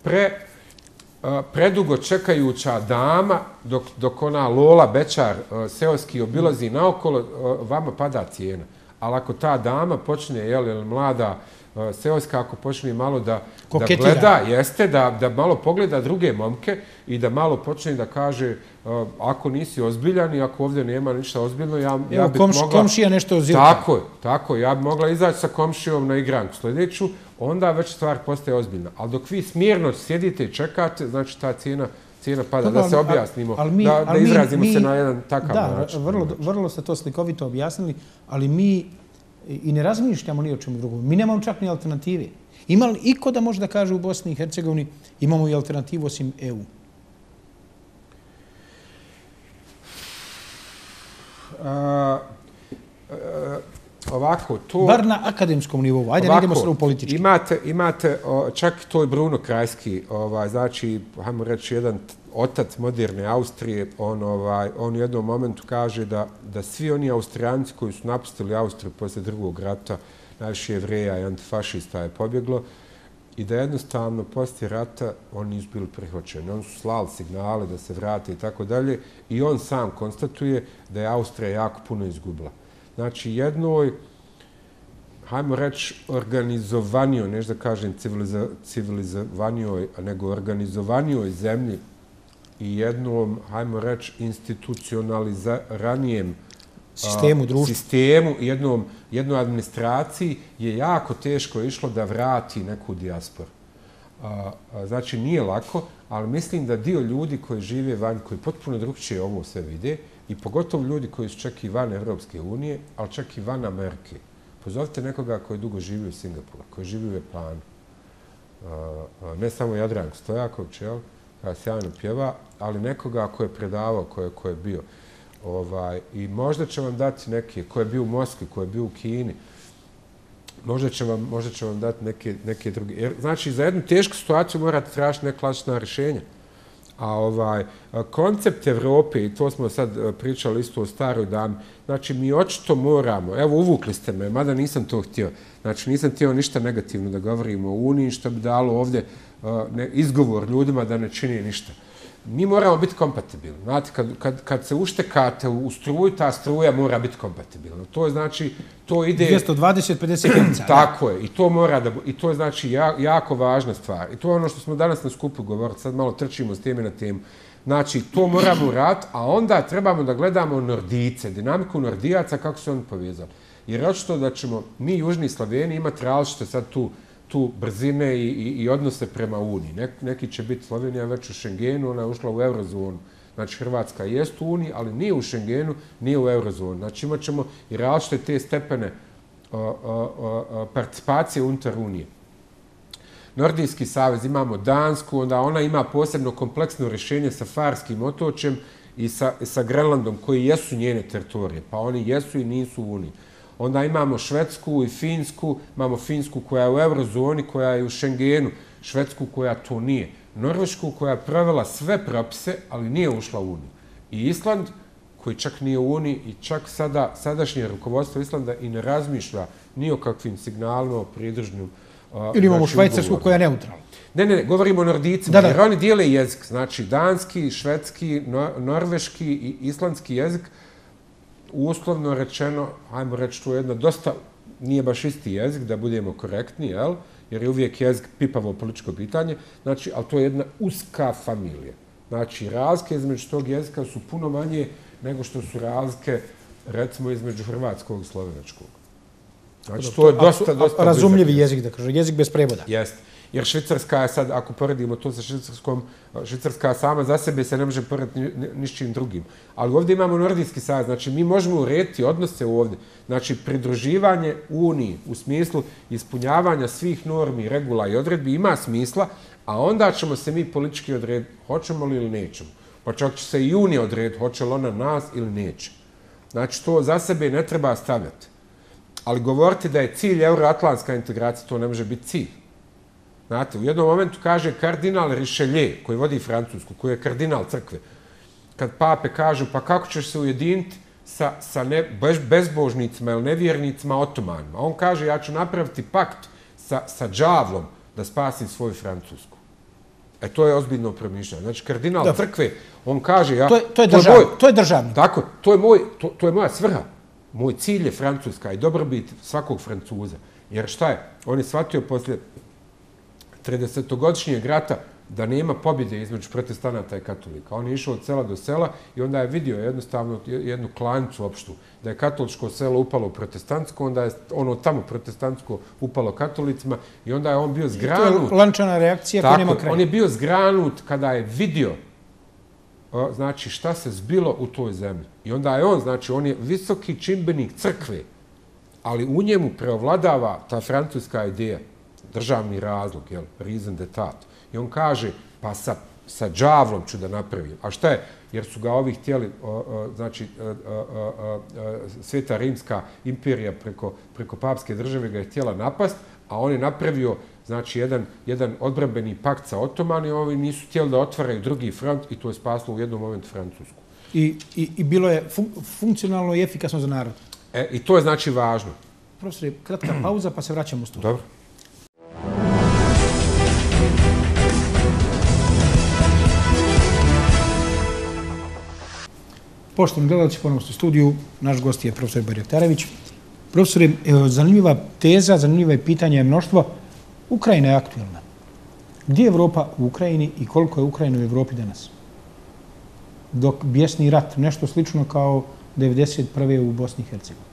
predugo čekajuća dama, dok ona Lola Bečar seoski obilazi naokolo, vama pada cijena. Ali ako ta dama počne, mlada seoska, ako počne malo da gleda, jeste, da malo pogleda druge momke i da malo počne da kaže ako nisi ozbiljan i ako ovdje nema ništa ozbiljno, ja bih mogla... Komšija nešto ozilja. Tako, ja bih mogla izaći sa komšijom na igranku sljedeću, onda već stvar postaje ozbiljna. Ali dok vi smirno sjedite i čekate, znači ta cijena pada, da se objasnimo, da izrazimo se na jedan takav način. Da, vrlo ste to slikovito objasnili, ali mi i ne razmišljamo ni o čemu drugom. Mi nemamo čak ni alternative. Ima li iko da može da kaže u Bosni i Hercegovini imamo i alternativu osim EU? Ovako, to... Bar na akademskom nivou. Ajde, ne idemo sada u politički. Imate, čak to je Bruno Krajski, znači, hajmo reći, jedan otac moderne Austrije, on u jednom momentu kaže da svi oni Austrijanci koji su napustili Austriju poslije drugog rata, najviše Jevreja i antifašista je pobjeglo i da jednostavno poslije rata oni nisu bili prihvaćeni. Oni su slali signale da se vrate i tako dalje i on sam konstatuje da je Austrija jako puno izgubila. Znači, jednoj, hajmo reći, organizovanijoj, nešto da kažem civilizovanijoj, nego organizovanijoj zemlji i jednom, hajmo reći, institucionaliziranijem sistemu, jednoj administraciji je jako teško išlo da vrati neku dijasporu. Znači, nije lako, ali mislim da dio ljudi koji žive van, koji potpuno drugčije ovo sve vide, i pogotovo ljudi koji su čak i van Evropske unije, ali čak i van Amerike. Pozovite nekoga koji dugo živi u Singapuru, koji živi u Japanu. Ne samo Jadranku Stojaković, koja sjajno pjeva, ali nekoga ko je predavao, ko je bio. I možda će vam dati neke, ko je bio u Moskvi, ko je bio u Kini, možda će vam dati neke druge. Jer, znači, za jednu tešku situaciju morate tražiti neka klasična rješenja. A koncept Evrope, i to smo sad pričali isto o staroj dami, znači mi očito moramo, evo uvukli ste me, mada nisam to htio, znači nisam htio ništa negativno da govorimo o Uniji, što bi dalo ovdje izgovor ljudima da ne čini ništa. Mi moramo biti kompatibilni. Znate, kad se uštekate u struju, ta struja mora biti kompatibilna. To je znači, to ide... 220-50 km. Tako je. I to je znači jako važna stvar. I to je ono što smo danas na skupu govorili. Sad malo trčimo s teme na temu. Znači, to moramo uraditi, a onda trebamo da gledamo Nordice, dinamiku Nordijaca, kako se oni povezali. Jer očito da ćemo mi, Južni Slaveni, imati različite sad tu brzine i odnose prema Uniji. Neki će biti Slovenija već u Schengenu, ona je ušla u eurozonu. Znači, Hrvatska jest u Uniji, ali nije u Schengenu, nije u eurozonu. Znači, imat ćemo i različite te stepene participacije unutar Unije. Nordijski savez, imamo Dansku, onda ona ima posebno kompleksno rješenje sa Farskim otočjem i sa Grenlandom, koji jesu njene teritorije, pa oni jesu i nisu u Uniji. Onda imamo Švedsku i Finsku, imamo Finsku koja je u eurozoni, koja je u Schengenu, Švedsku koja to nije, Norvešku koja je provela sve propise, ali nije ušla u Uniju. I Island, koji čak nije u Uniji i čak sadašnje rukovodstvo Islanda i ne razmišlja ni o kakvim signalima o pridružnju. Ili imamo Švajcarsku koja je neutralna. Ne, govorimo o Nordicima, jer oni dijele jezik. Znači, danski, švedski, norveški i islandski jezik, uslovno rečeno, ajmo reći, to je jedna dosta, nije baš isti jezik, da budemo korektni, jer je uvijek jezik pipavo političko pitanje, znači, ali to je jedna uska familija. Znači, razlike između tog jezika su puno manje nego što su razlike, recimo, između hrvatskog i slovenačkog. Znači, to je dosta... Razumljivi jezik, da kažem, jezik bez prevoda. Jeste. Jer Švicarska je sad, ako poredimo to sa Švicarskom, Švicarska sama za sebe se ne može porediti ni s čim drugim. Ali ovdje imamo Nordijski savez, znači mi možemo urediti odnose ovdje. Znači, pridruživanje Uniji u smislu ispunjavanja svih normi, regula i odredbi ima smisla, a onda ćemo se mi politički odrediti hoćemo li ili nećemo. Pa čak će se i Unija odrediti hoće li ona nas ili neće. Znači, to za sebe ne treba stavljati. Ali govoriti da je cilj euroatlantska integracija, to ne može biti cilj. Znate, u jednom momentu kaže kardinal Richelieu, koji vodi Francusku, koji je kardinal crkve, kad pape kažu, pa kako ćeš se ujediniti sa bezbožnicima ili nevjernicima otomanima? On kaže, ja ću napraviti pakt sa đavlom da spasim svoju Francusku. To je ozbiljno promišljanje. Znači, kardinal crkve, on kaže... To je državno. Tako, to je moja svrha. Moj cilj je Francuska i dobrobit svakog Francuza. Jer šta je? On je shvatio poslije 30-godišnjeg rata da nema pobjede između protestanata i katolika. On je išao od sela do sela i onda je vidio jednostavno jednu klanicu opštu. Da je katoličko selo upalo protestantsko, onda je ono tamo protestantsko upalo katolicima i onda je on bio zgranut. To je lančana reakcija koja nema kraja. On je bio zgranut kada je vidio znači šta se zbilo u toj zemlji. I onda je on je visoki čimbenik crkve, ali u njemu preovladava ta francuska ideja, državni razlog, reason d'etat. I on kaže, pa sa đavlom ću da napravim. A šta je? Jer su ga ovi htjeli, znači, Sveta Rimska imperija preko papske države ga je htjela napast, a on je napravio, znači, jedan odbrambeni pakt sa Otomani, ovi nisu htjeli da otvaraju drugi front i to je spaslo u jednom momentu Francusku. I bilo je funkcionalno i efikasno za narod. I to je, znači, važno. Profesor, kratka pauza, pa se vraćamo u studiju. Dobro. Poštovani gledalci, ponovno u studiju, naš gost je profesor Barjaktarević. Profesore, zanimljiva teza, zanimljiva je pitanje mnoštvo. Ukrajina je aktualna. Gdje je Evropa u Ukrajini i koliko je Ukrajina u Evropi danas? dok bjesni rat, nešto slično kao 1991. u Bosni i Hercegovini?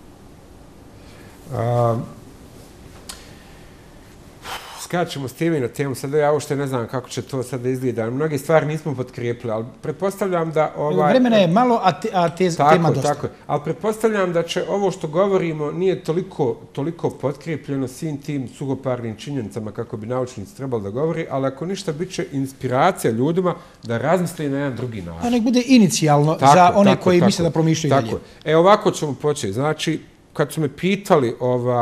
Skačemo s temi na temu, sada ja uopšte ne znam kako će to sada izgleda. Mnoge stvari nismo potkrijepili, ali pretpostavljam da... Vremena je malo, a tema dosta. Tako je. Ali pretpostavljam da će ovo što govorimo nije toliko potkrijepljeno svim tim suhoparnim činjenicama kako bi naučnici trebali da govori, ali ako ništa, bit će inspiracija ljudima da razmisli na jedan drugi način. A nek bude inicijalno za one koji misle da promišljaju dalje. Ovako ćemo početi. Znači, kad su me pitali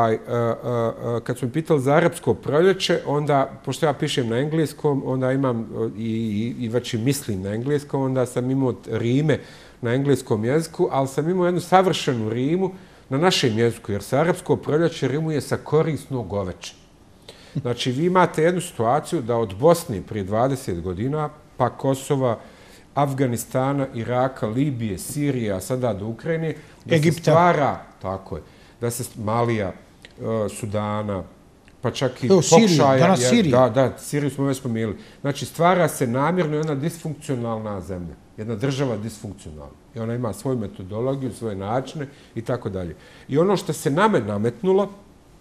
za arapsko proljeće, onda, pošto ja pišem na engleskom, onda imam i već i mislim na engleskom, onda sam imao rime na engleskom jeziku, ali sam imao jednu savršenu rimu na našem jeziku, jer se arapsko proljeće rimuje sa korisno goveče. Znači, vi imate jednu situaciju da od Bosne prije 20 godina, pa Kosova, Afganistana, Iraka, Libije, Sirije, a sada do Ukrajine, Egipta. Tako je. Da se Malija, Sudana, pa čak i pokušaja... Danas Sirija. Da, Siriju smo već spomenuli. Znači, stvara se namjerno jedna disfunkcionalna zemlja. Jedna država disfunkcionalna. I ona ima svoju metodologiju, svoje načine i tako dalje. I ono što se nama nametnulo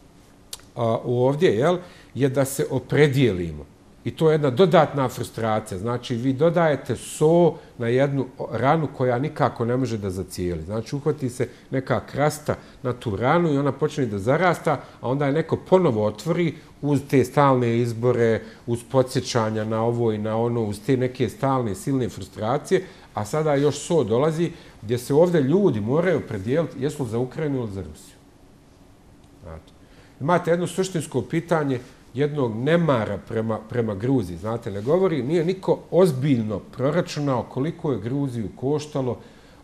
ovdje, je da se opredijelimo. I to je jedna dodatna frustracija. Znači, vi dodajete so na jednu ranu koja nikako ne može da zacijeli. Znači, uhvati se neka krasta na tu ranu i ona počne da zarasta, a onda je neko ponovo otvori uz te stalne izbore, uz podsjećanja na ovo i na ono, uz te neke stalne silne frustracije, a sada još so dolazi gdje se ovdje ljudi moraju predijeliti jesu li za Ukrajinu ili za Rusiju. Znate. Imate jedno suštinsko pitanje jednog nemara prema Gruziji. Znate, ne govori, nije niko ozbiljno proračunao koliko je Gruziju koštalo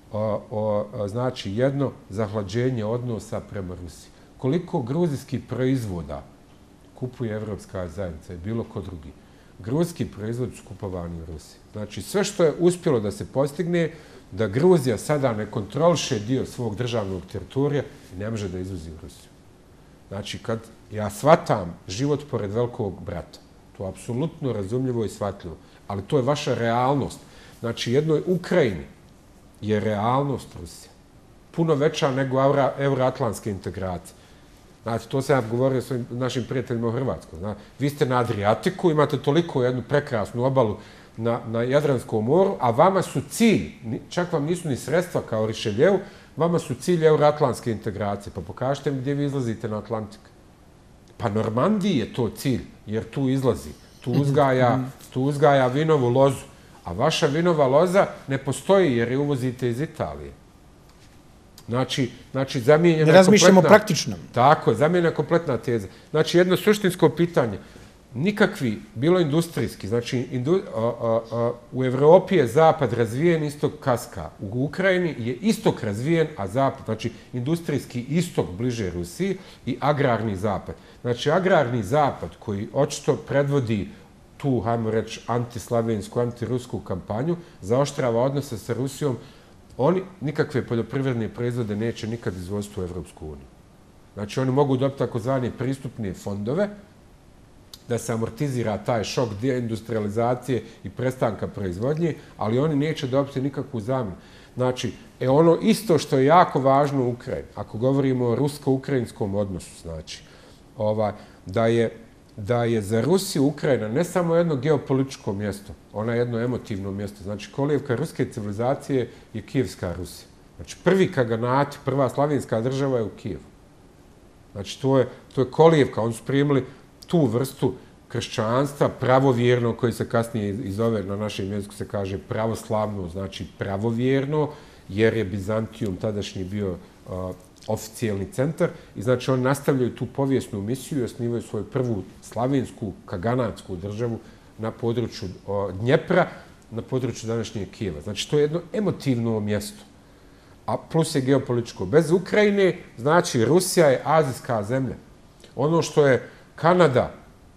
znači jedno zahlađenje odnosa prema Rusiji. Koliko gruzijskih proizvoda kupuje Evropska zajednica i bilo ko drugi. Gruzijski proizvodi su kupovani u Rusiji. Znači, sve što je uspjelo da se postigne, da Gruzija sada ne kontroliše dio svog državnog teritorija i ne može da izvozi u Rusiju. Znači, kad ja shvatam život pored velikog brata, to je apsolutno razumljivo i shvatljivo, ali to je vaša realnost. Znači, jednoj Ukrajini je realnost Rusija. Puno veća nego euroatlantske integracije. Znači, to sam ja govorio svojim našim prijateljima u Hrvatskoj. Vi ste na Adriatiku, imate toliko jednu prekrasnu obalu na Jadranskom moru, a vama su cilj, čak vam nisu ni sredstva kao Rišeljevu, vama su cilj euroatlantske integracije. Pa pokažite mi gdje vi izlazite na Atlantik. Pa Normandiji je to cilj, jer tu izlazi. Tu uzgaja vinovu lozu. A vaša vinova loza ne postoji jer je uvozite iz Italije. Znači, zamijenjena... Ne razmišljamo praktično. Tako je, zamijenjena kompletna teza. Znači, jedno suštinsko pitanje. Nikakvi, bilo industrijski, znači u Evropi je zapad razvijen, istok kaska. U Ukrajini je istok razvijen, a zapad, znači industrijski istok bliže Rusiji i agrarni zapad. Znači, agrarni zapad koji očito predvodi tu, hajmo reći, antislavensku, antirusku kampanju, zaoštrava odnose sa Rusijom, oni nikakve poljoprivredne proizvode neće nikad izvoziti u Evropsku uniju. Znači, oni mogu dobiti takozvane pristupne fondove, da se amortizira taj šok deindustrializacije i prestanka proizvodnje, ali oni neće dobiti nikakvu zamjenu. Znači, ono isto što je jako važno u Ukrajini, ako govorimo o rusko-ukrajinskom odnosu, znači, da je za Rusiju Ukrajina ne samo jedno geopolitičko mjesto, ona je jedno emotivno mjesto. Znači, kolijevka ruske civilizacije je Kijevska Rusija. Znači, prvi kaganat, prva slavenska država je u Kijevu. Znači, to je kolijevka. Oni su primili tu vrstu kršćanstva, pravovjerno, koji se kasnije izove, na našem jeziku se kaže pravoslavno, znači pravovjerno, jer je Bizantijum tadašnji bio oficijelni centar. I znači oni nastavljaju tu povijesnu misiju i osnivaju svoju prvu slavensku, kaganatsku državu na području Dnjepra, na području današnjeg Kijeva. Znači to je jedno emotivno mjesto. A plus je geopolitičko. Bez Ukrajine, znači Rusija je azijska zemlja. Ono što je Kanada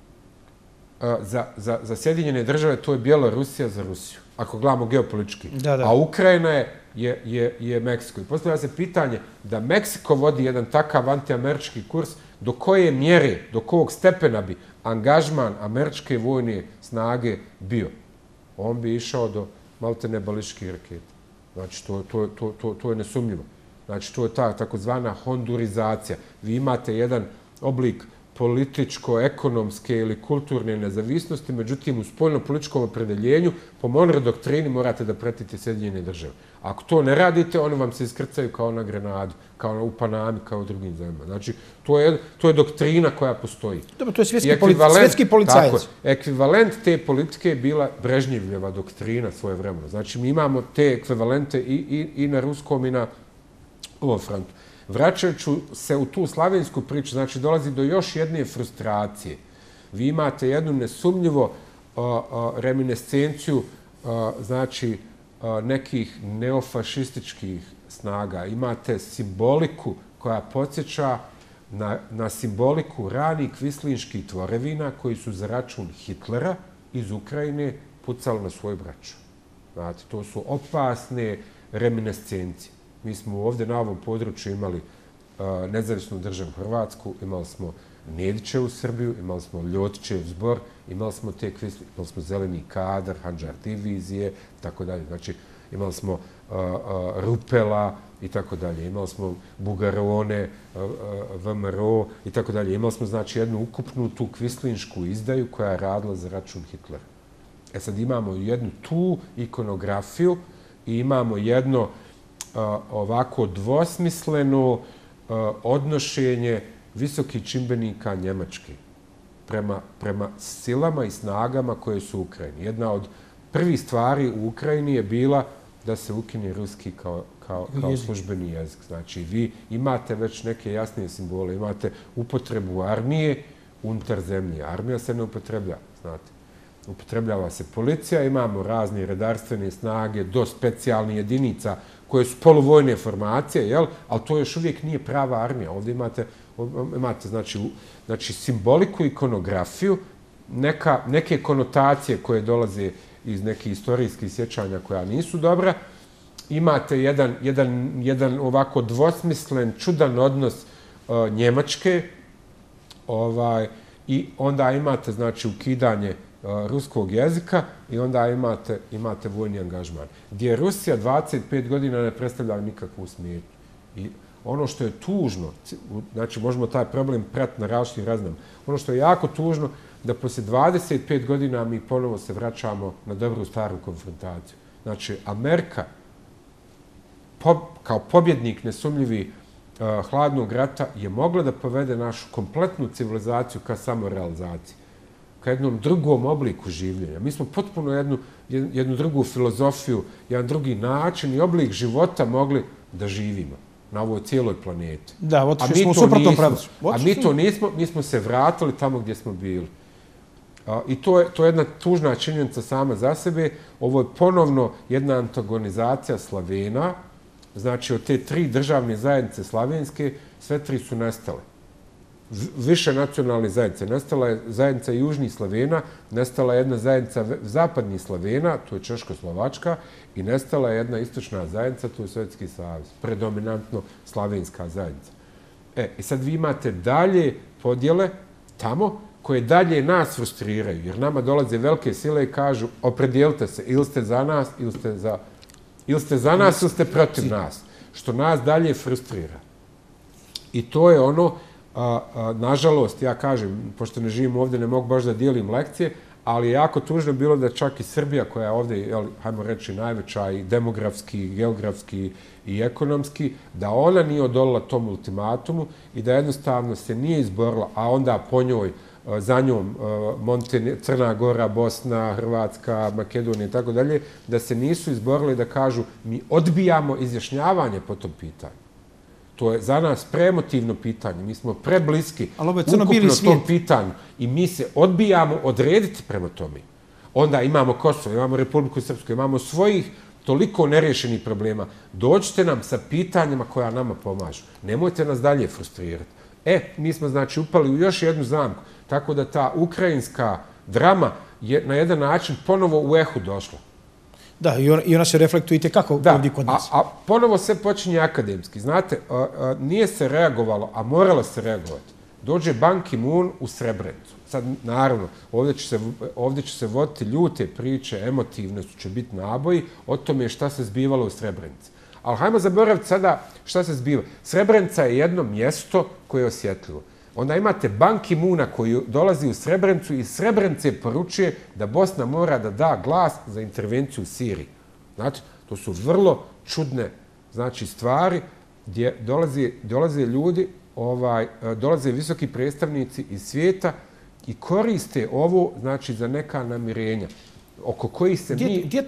za Sjedinjene države, to je Bjelorusija za Rusiju, ako gledamo geopolitički. A Ukrajina je Meksiko. I postavlja se pitanje da Meksiko vodi jedan takav antiamerički kurs, do koje mjere, do kojeg stepena bi angažman američke vojne snage bio. On bi išao malte ne balističkih raketa. Znači, to je nesumnjivo. Znači, to je ta takozvana hondurizacija. Vi imate jedan oblik političko-ekonomske ili kulturne nezavisnosti, međutim, u spoljno-političkom opredeljenju, po Monroe doktrini morate da pratite Sjedinjene države. Ako to ne radite, oni vam se iskrcaju kao na Grenadu, kao u Panami, kao u drugim zemljama. Znači, to je doktrina koja postoji. Dobro, to je svjetski policajac. Tako, ekvivalent te politike je bila Brežnjevljeva doktrina svojevremeno. Znači, mi imamo te ekvivalente i na ruskom i na ovom frontu. Vraćajući se u tu slavensku priču, znači dolazi do još jedne frustracije. Vi imate jednu nesumnjivo reminiscenciju, znači nekih neofašističkih snaga. Imate simboliku koja podsjeća na simboliku ranih kvislinških tvorevina koji su za račun Hitlera iz Ukrajine pucali na svoju braću. Znate, to su opasne reminiscencije. Mi smo ovdje na ovom području imali nezavisnu državu Hrvatsku, imali smo Nedićevu Srbiju, imali smo Ljotićev zbor, imali smo te kvisli, imali smo Zeleni kadar, Handžar divizije, tako dalje. Znači, imali smo Rupela i tako dalje. Imali smo Bugarone, VMRO i tako dalje. Imali smo, znači, jednu ukupnu tu kvislinšku izdaju koja je radila za račun Hitlera. E sad imamo jednu tu ikonografiju i imamo jedno ovako dvosmisleno odnošenje visokih čimbenika Njemačke prema silama i snagama koje su u Ukrajini. Jedna od prvih stvari u Ukrajini je bila da se ukine ruski kao službeni jezik. Znači, vi imate već neke jasnije simbole. Imate upotrebu armije unutar zemlje. Armija se ne upotrebljava, znate. Upotrebljava se policija, imamo razne redarstvene snage do specijalnih jedinica koje su poluvojne formacije, jel? Ali to još uvijek nije prava armija. Ovdje imate znači, simboliku, ikonografiju, neke konotacije koje dolaze iz nekih istorijskih sjećanja koja nisu dobra. Imate jedan ovako dvosmislen, čudan odnos Njemačke i onda imate, znači, ukidanje ruskog jezika i onda imate vojni angažman. Gdje Rusija 25 godina ne predstavlja nikakvu smetnju. I ono što je tužno, znači možemo taj problem pratiti na različitim razinama, ono što je jako tužno da poslije 25 godina mi ponovo se vraćamo na dobru staru konfrontaciju. Znači, Amerika kao pobjednik nesumljivi hladnog rata je mogla da povede našu kompletnu civilizaciju ka samorealizaciji, ka jednom drugom obliku življenja. Mi smo potpuno jednu drugu filozofiju, jedan drugi način i oblik života mogli da živimo na ovoj cijeloj planeti. Da, otišli smo u suprotnom pravcu. A mi to nismo, mi smo se vratili tamo gdje smo bili. I to je jedna tužna činjenica sama za sebe. Ovo je ponovno jedna antagonizacija Slavena. Znači, od te 3 državne zajednice slavenske, sve 3 su nestale. Više nacionalne zajednice. Nestala je zajednica južnih Slavena, nestala je jedna zajednica zapadnih Slavena, to je Češko-Slovačka, i nestala je jedna istočna zajednica, to je Sovjetski savez, predominantno slavenska zajednica. I sad vi imate dalje podjele tamo koje dalje nas frustriraju, jer nama dolaze velike sile i kažu opredijelite se, ili ste za nas, ili ste za nas, ili ste protiv nas, što nas dalje frustrira. I to je ono, nažalost, ja kažem, pošto ne živim ovdje, ne mogu baš da dijelim lekcije, ali je jako tužno bilo da čak i Srbija, koja je ovdje, hajmo reći, najveća i demografski, i geografski i ekonomski, da ona nije odolila tom ultimatumu i da jednostavno se nije izborila, a onda po njoj, za njom Crna Gora, Bosna, Hrvatska, Makedonija i tako dalje, da se nisu izborili da kažu mi odbijamo izjašnjavanje po tom pitanju. To je za nas preemotivno pitanje. Mi smo prebliski ukupno tom pitanju i mi se odbijamo odrediti prema tome. Onda imamo Kosovo, imamo Republiku Srpsku, imamo svojih toliko nerješenih problema. Dođite nam sa pitanjima koja nama pomažu. Nemojte nas dalje frustrirati. Mi smo, znači, upali u još jednu zamku. Tako da ta ukrajinska drama je na jedan način ponovo u ehu došla. Da, i ona se reflektuje kako ovdje kod nas. A ponovo sve počinje akademski. Znate, nije se reagovalo, a moralo se reagovati. Dođe Ban Ki-moon u Srebrenicu. sad naravno, ovdje će se voditi ljute priče, emotivne će biti naboji o tome šta se zbivalo u Srebrenici. Ali hajmo zaboraviti sada šta se zbiva. Srebrenica je jedno mjesto koje je osjetljivo. Onda imate Ban Ki-moona koji dolazi u Srebrenicu i iz Srebrenice poručuje da Bosna mora da da glas za intervenciju u Siriji. Znate, to su vrlo čudne stvari gdje dolaze ljudi, dolaze visoki predstavnici iz svijeta i koriste ovo za neka namirenja oko kojih se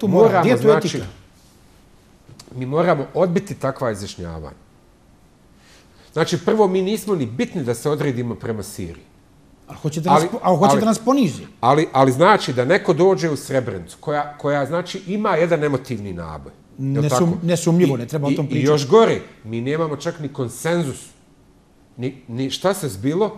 mi moramo odbiti takva izjašnjavanja. Znači, prvo, mi nismo ni bitni da se odredimo prema Siriji. Ali hoće da nas ponizi. Ali znači da neko dođe u Srebrenicu, koja znači ima jedan emotivni naboj. Nesumnjivo, ne treba o tom pričati. I još gore, mi nemamo čak ni konsenzus. Ni šta se zbilo,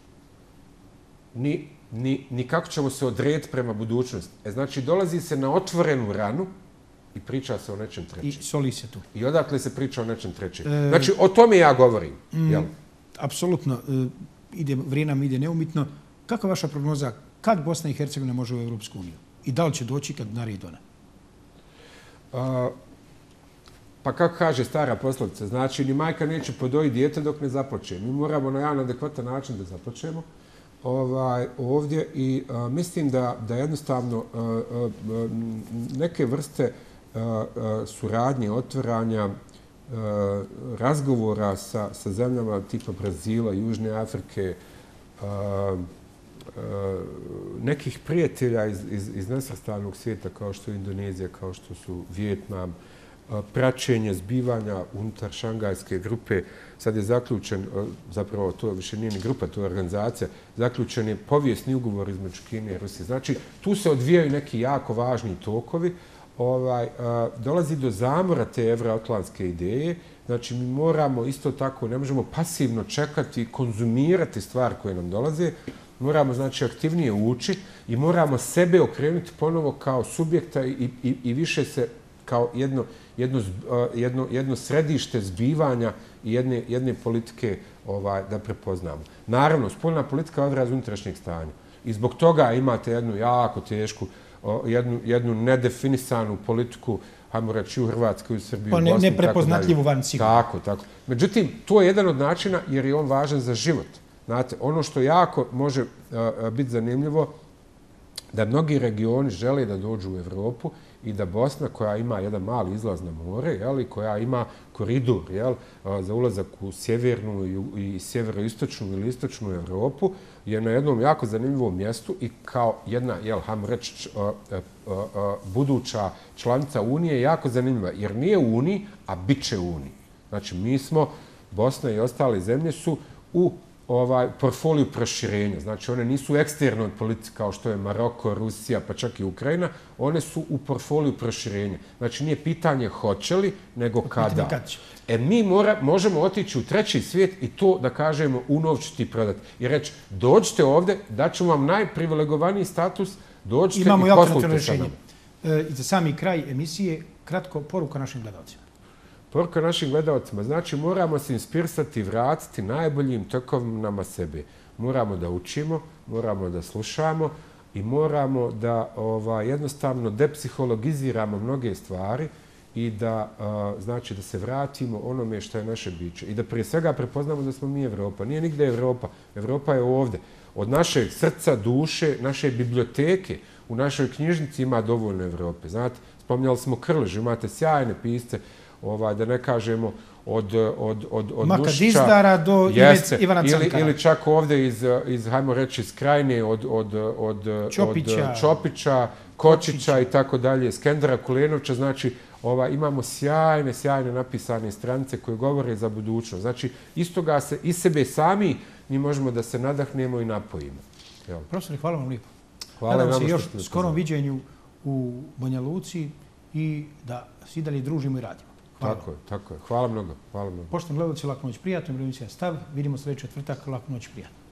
ni kako ćemo se odrediti prema budućnosti. Znači, dolazi se na otvorenu ranu i priča se o nečem trećem. I soli se tu. I odatle se priča o nečem trećem. Znači, o tome ja govorim. Apsolutno. Vrijeme nam ide neumitno. Kakva je vaša prognoza? Kad Bosna i Hercegovina može u Europsku uniju? I da li će doći kad naredi ona? Pa kako kaže stara poslovica, znači ni majka neće podojiti dijete dok ne započne. Mi moramo na jedan adekvatan način da započnemo ovdje i mislim da jednostavno neke vrste suradnje, otvaranja, razgovora sa zemljama tipa Brazila, Južne Afrike, nekih prijatelja iz nesvrstanog svijeta kao što je Indonezija, kao što su Vijetnam, praćenje zbivanja unutar Šangajske grupe. Sad je zaključen, zapravo to više nije ni grupa, to je organizacija, zaključen je povijesni ugovor između Kine i Rusije. Znači, tu se odvijaju neki jako važni tokovi. Dolazi do zamora te evroatlantske ideje. Znači, mi moramo isto tako, ne možemo pasivno čekati i konzumirati stvari koje nam dolaze. Moramo, znači, aktivnije ući i moramo sebe okrenuti ponovo kao subjekta i više se kao jedno središte zbivanja i jedne politike da prepoznamo. Naravno, spoljna politika je odraz unutrašnjeg stanja. I zbog toga imate jednu jako tešku, jednu nedefinisanu politiku, hajmo reći, u Hrvatskoj, u Srbiji, u Bosni. Pa neprepoznatljivu van sigurno. Tako. Međutim, to je jedan od načina jer je on važan za život. Znate, ono što jako može biti zanimljivo, da mnogi regioni žele da dođu u Evropu i da Bosna, koja ima jedan mali izlaz na more, koja ima koridor za ulazak u sjevernu i sjeveroistočnu ili istočnu Evropu, je na jednom jako zanimljivom mjestu i kao jedna, hajmo reći, buduća članica Unije je jako zanimljiva, jer nije u Uniji, a bit će u Uniji. Znači, mi smo, Bosna i ostale zemlje su u portfoliju proširenja. Znači, one nisu eksterno od politike kao što je Maroko, Rusija, pa čak i Ukrajina. One su u portfoliju proširenja. Znači, nije pitanje hoće li, nego kada. Mi možemo otići u treći svijet i to, da kažemo, unovčiti i prodati. I reći, dođite ovdje, daću vam najprivilegovaniji status, dođite i poslujte sa nama. I za sami kraj emisije, kratko poruka našim gledalcima. Poruka našim gledalcima, znači moramo se inspirisati i vratiti najboljim tokovinama sebe. Moramo da učimo, moramo da slušamo i moramo da jednostavno depsihologiziramo mnoge stvari i da se vratimo onome što je naše biće. I da prije svega prepoznamo da smo mi Evropa. Nije nigde Evropa. Evropa je ovdje. Od našeg srca, duše, naše biblioteke, u našoj knjižnici ima dovoljno Evrope. Znate, spominjali smo Krležu, imate sjajne pisce, da ne kažemo od Makadizdara do Ivana Cankara. Ili čak ovdje iz, hajmo reći, iz Krajine, od Čopića, Kočića i tako dalje, Skendera Kulenovića. Znači, imamo sjajne napisane stranice koje govore za budućnost. Znači, iz toga se i sebe sami mi možemo da se nadahnemo i napojimo. Profesor, hvala vam lijepo. Hvala vam se još skorom viđenju u Banja Luci i da svi dalje družimo i radimo. Tako je. Hvala mnogo. Poštovani gledalci, laku noć prijatno. Emisija Stav. Vidimo sljedeći četvrtak. Laku noć prijatno.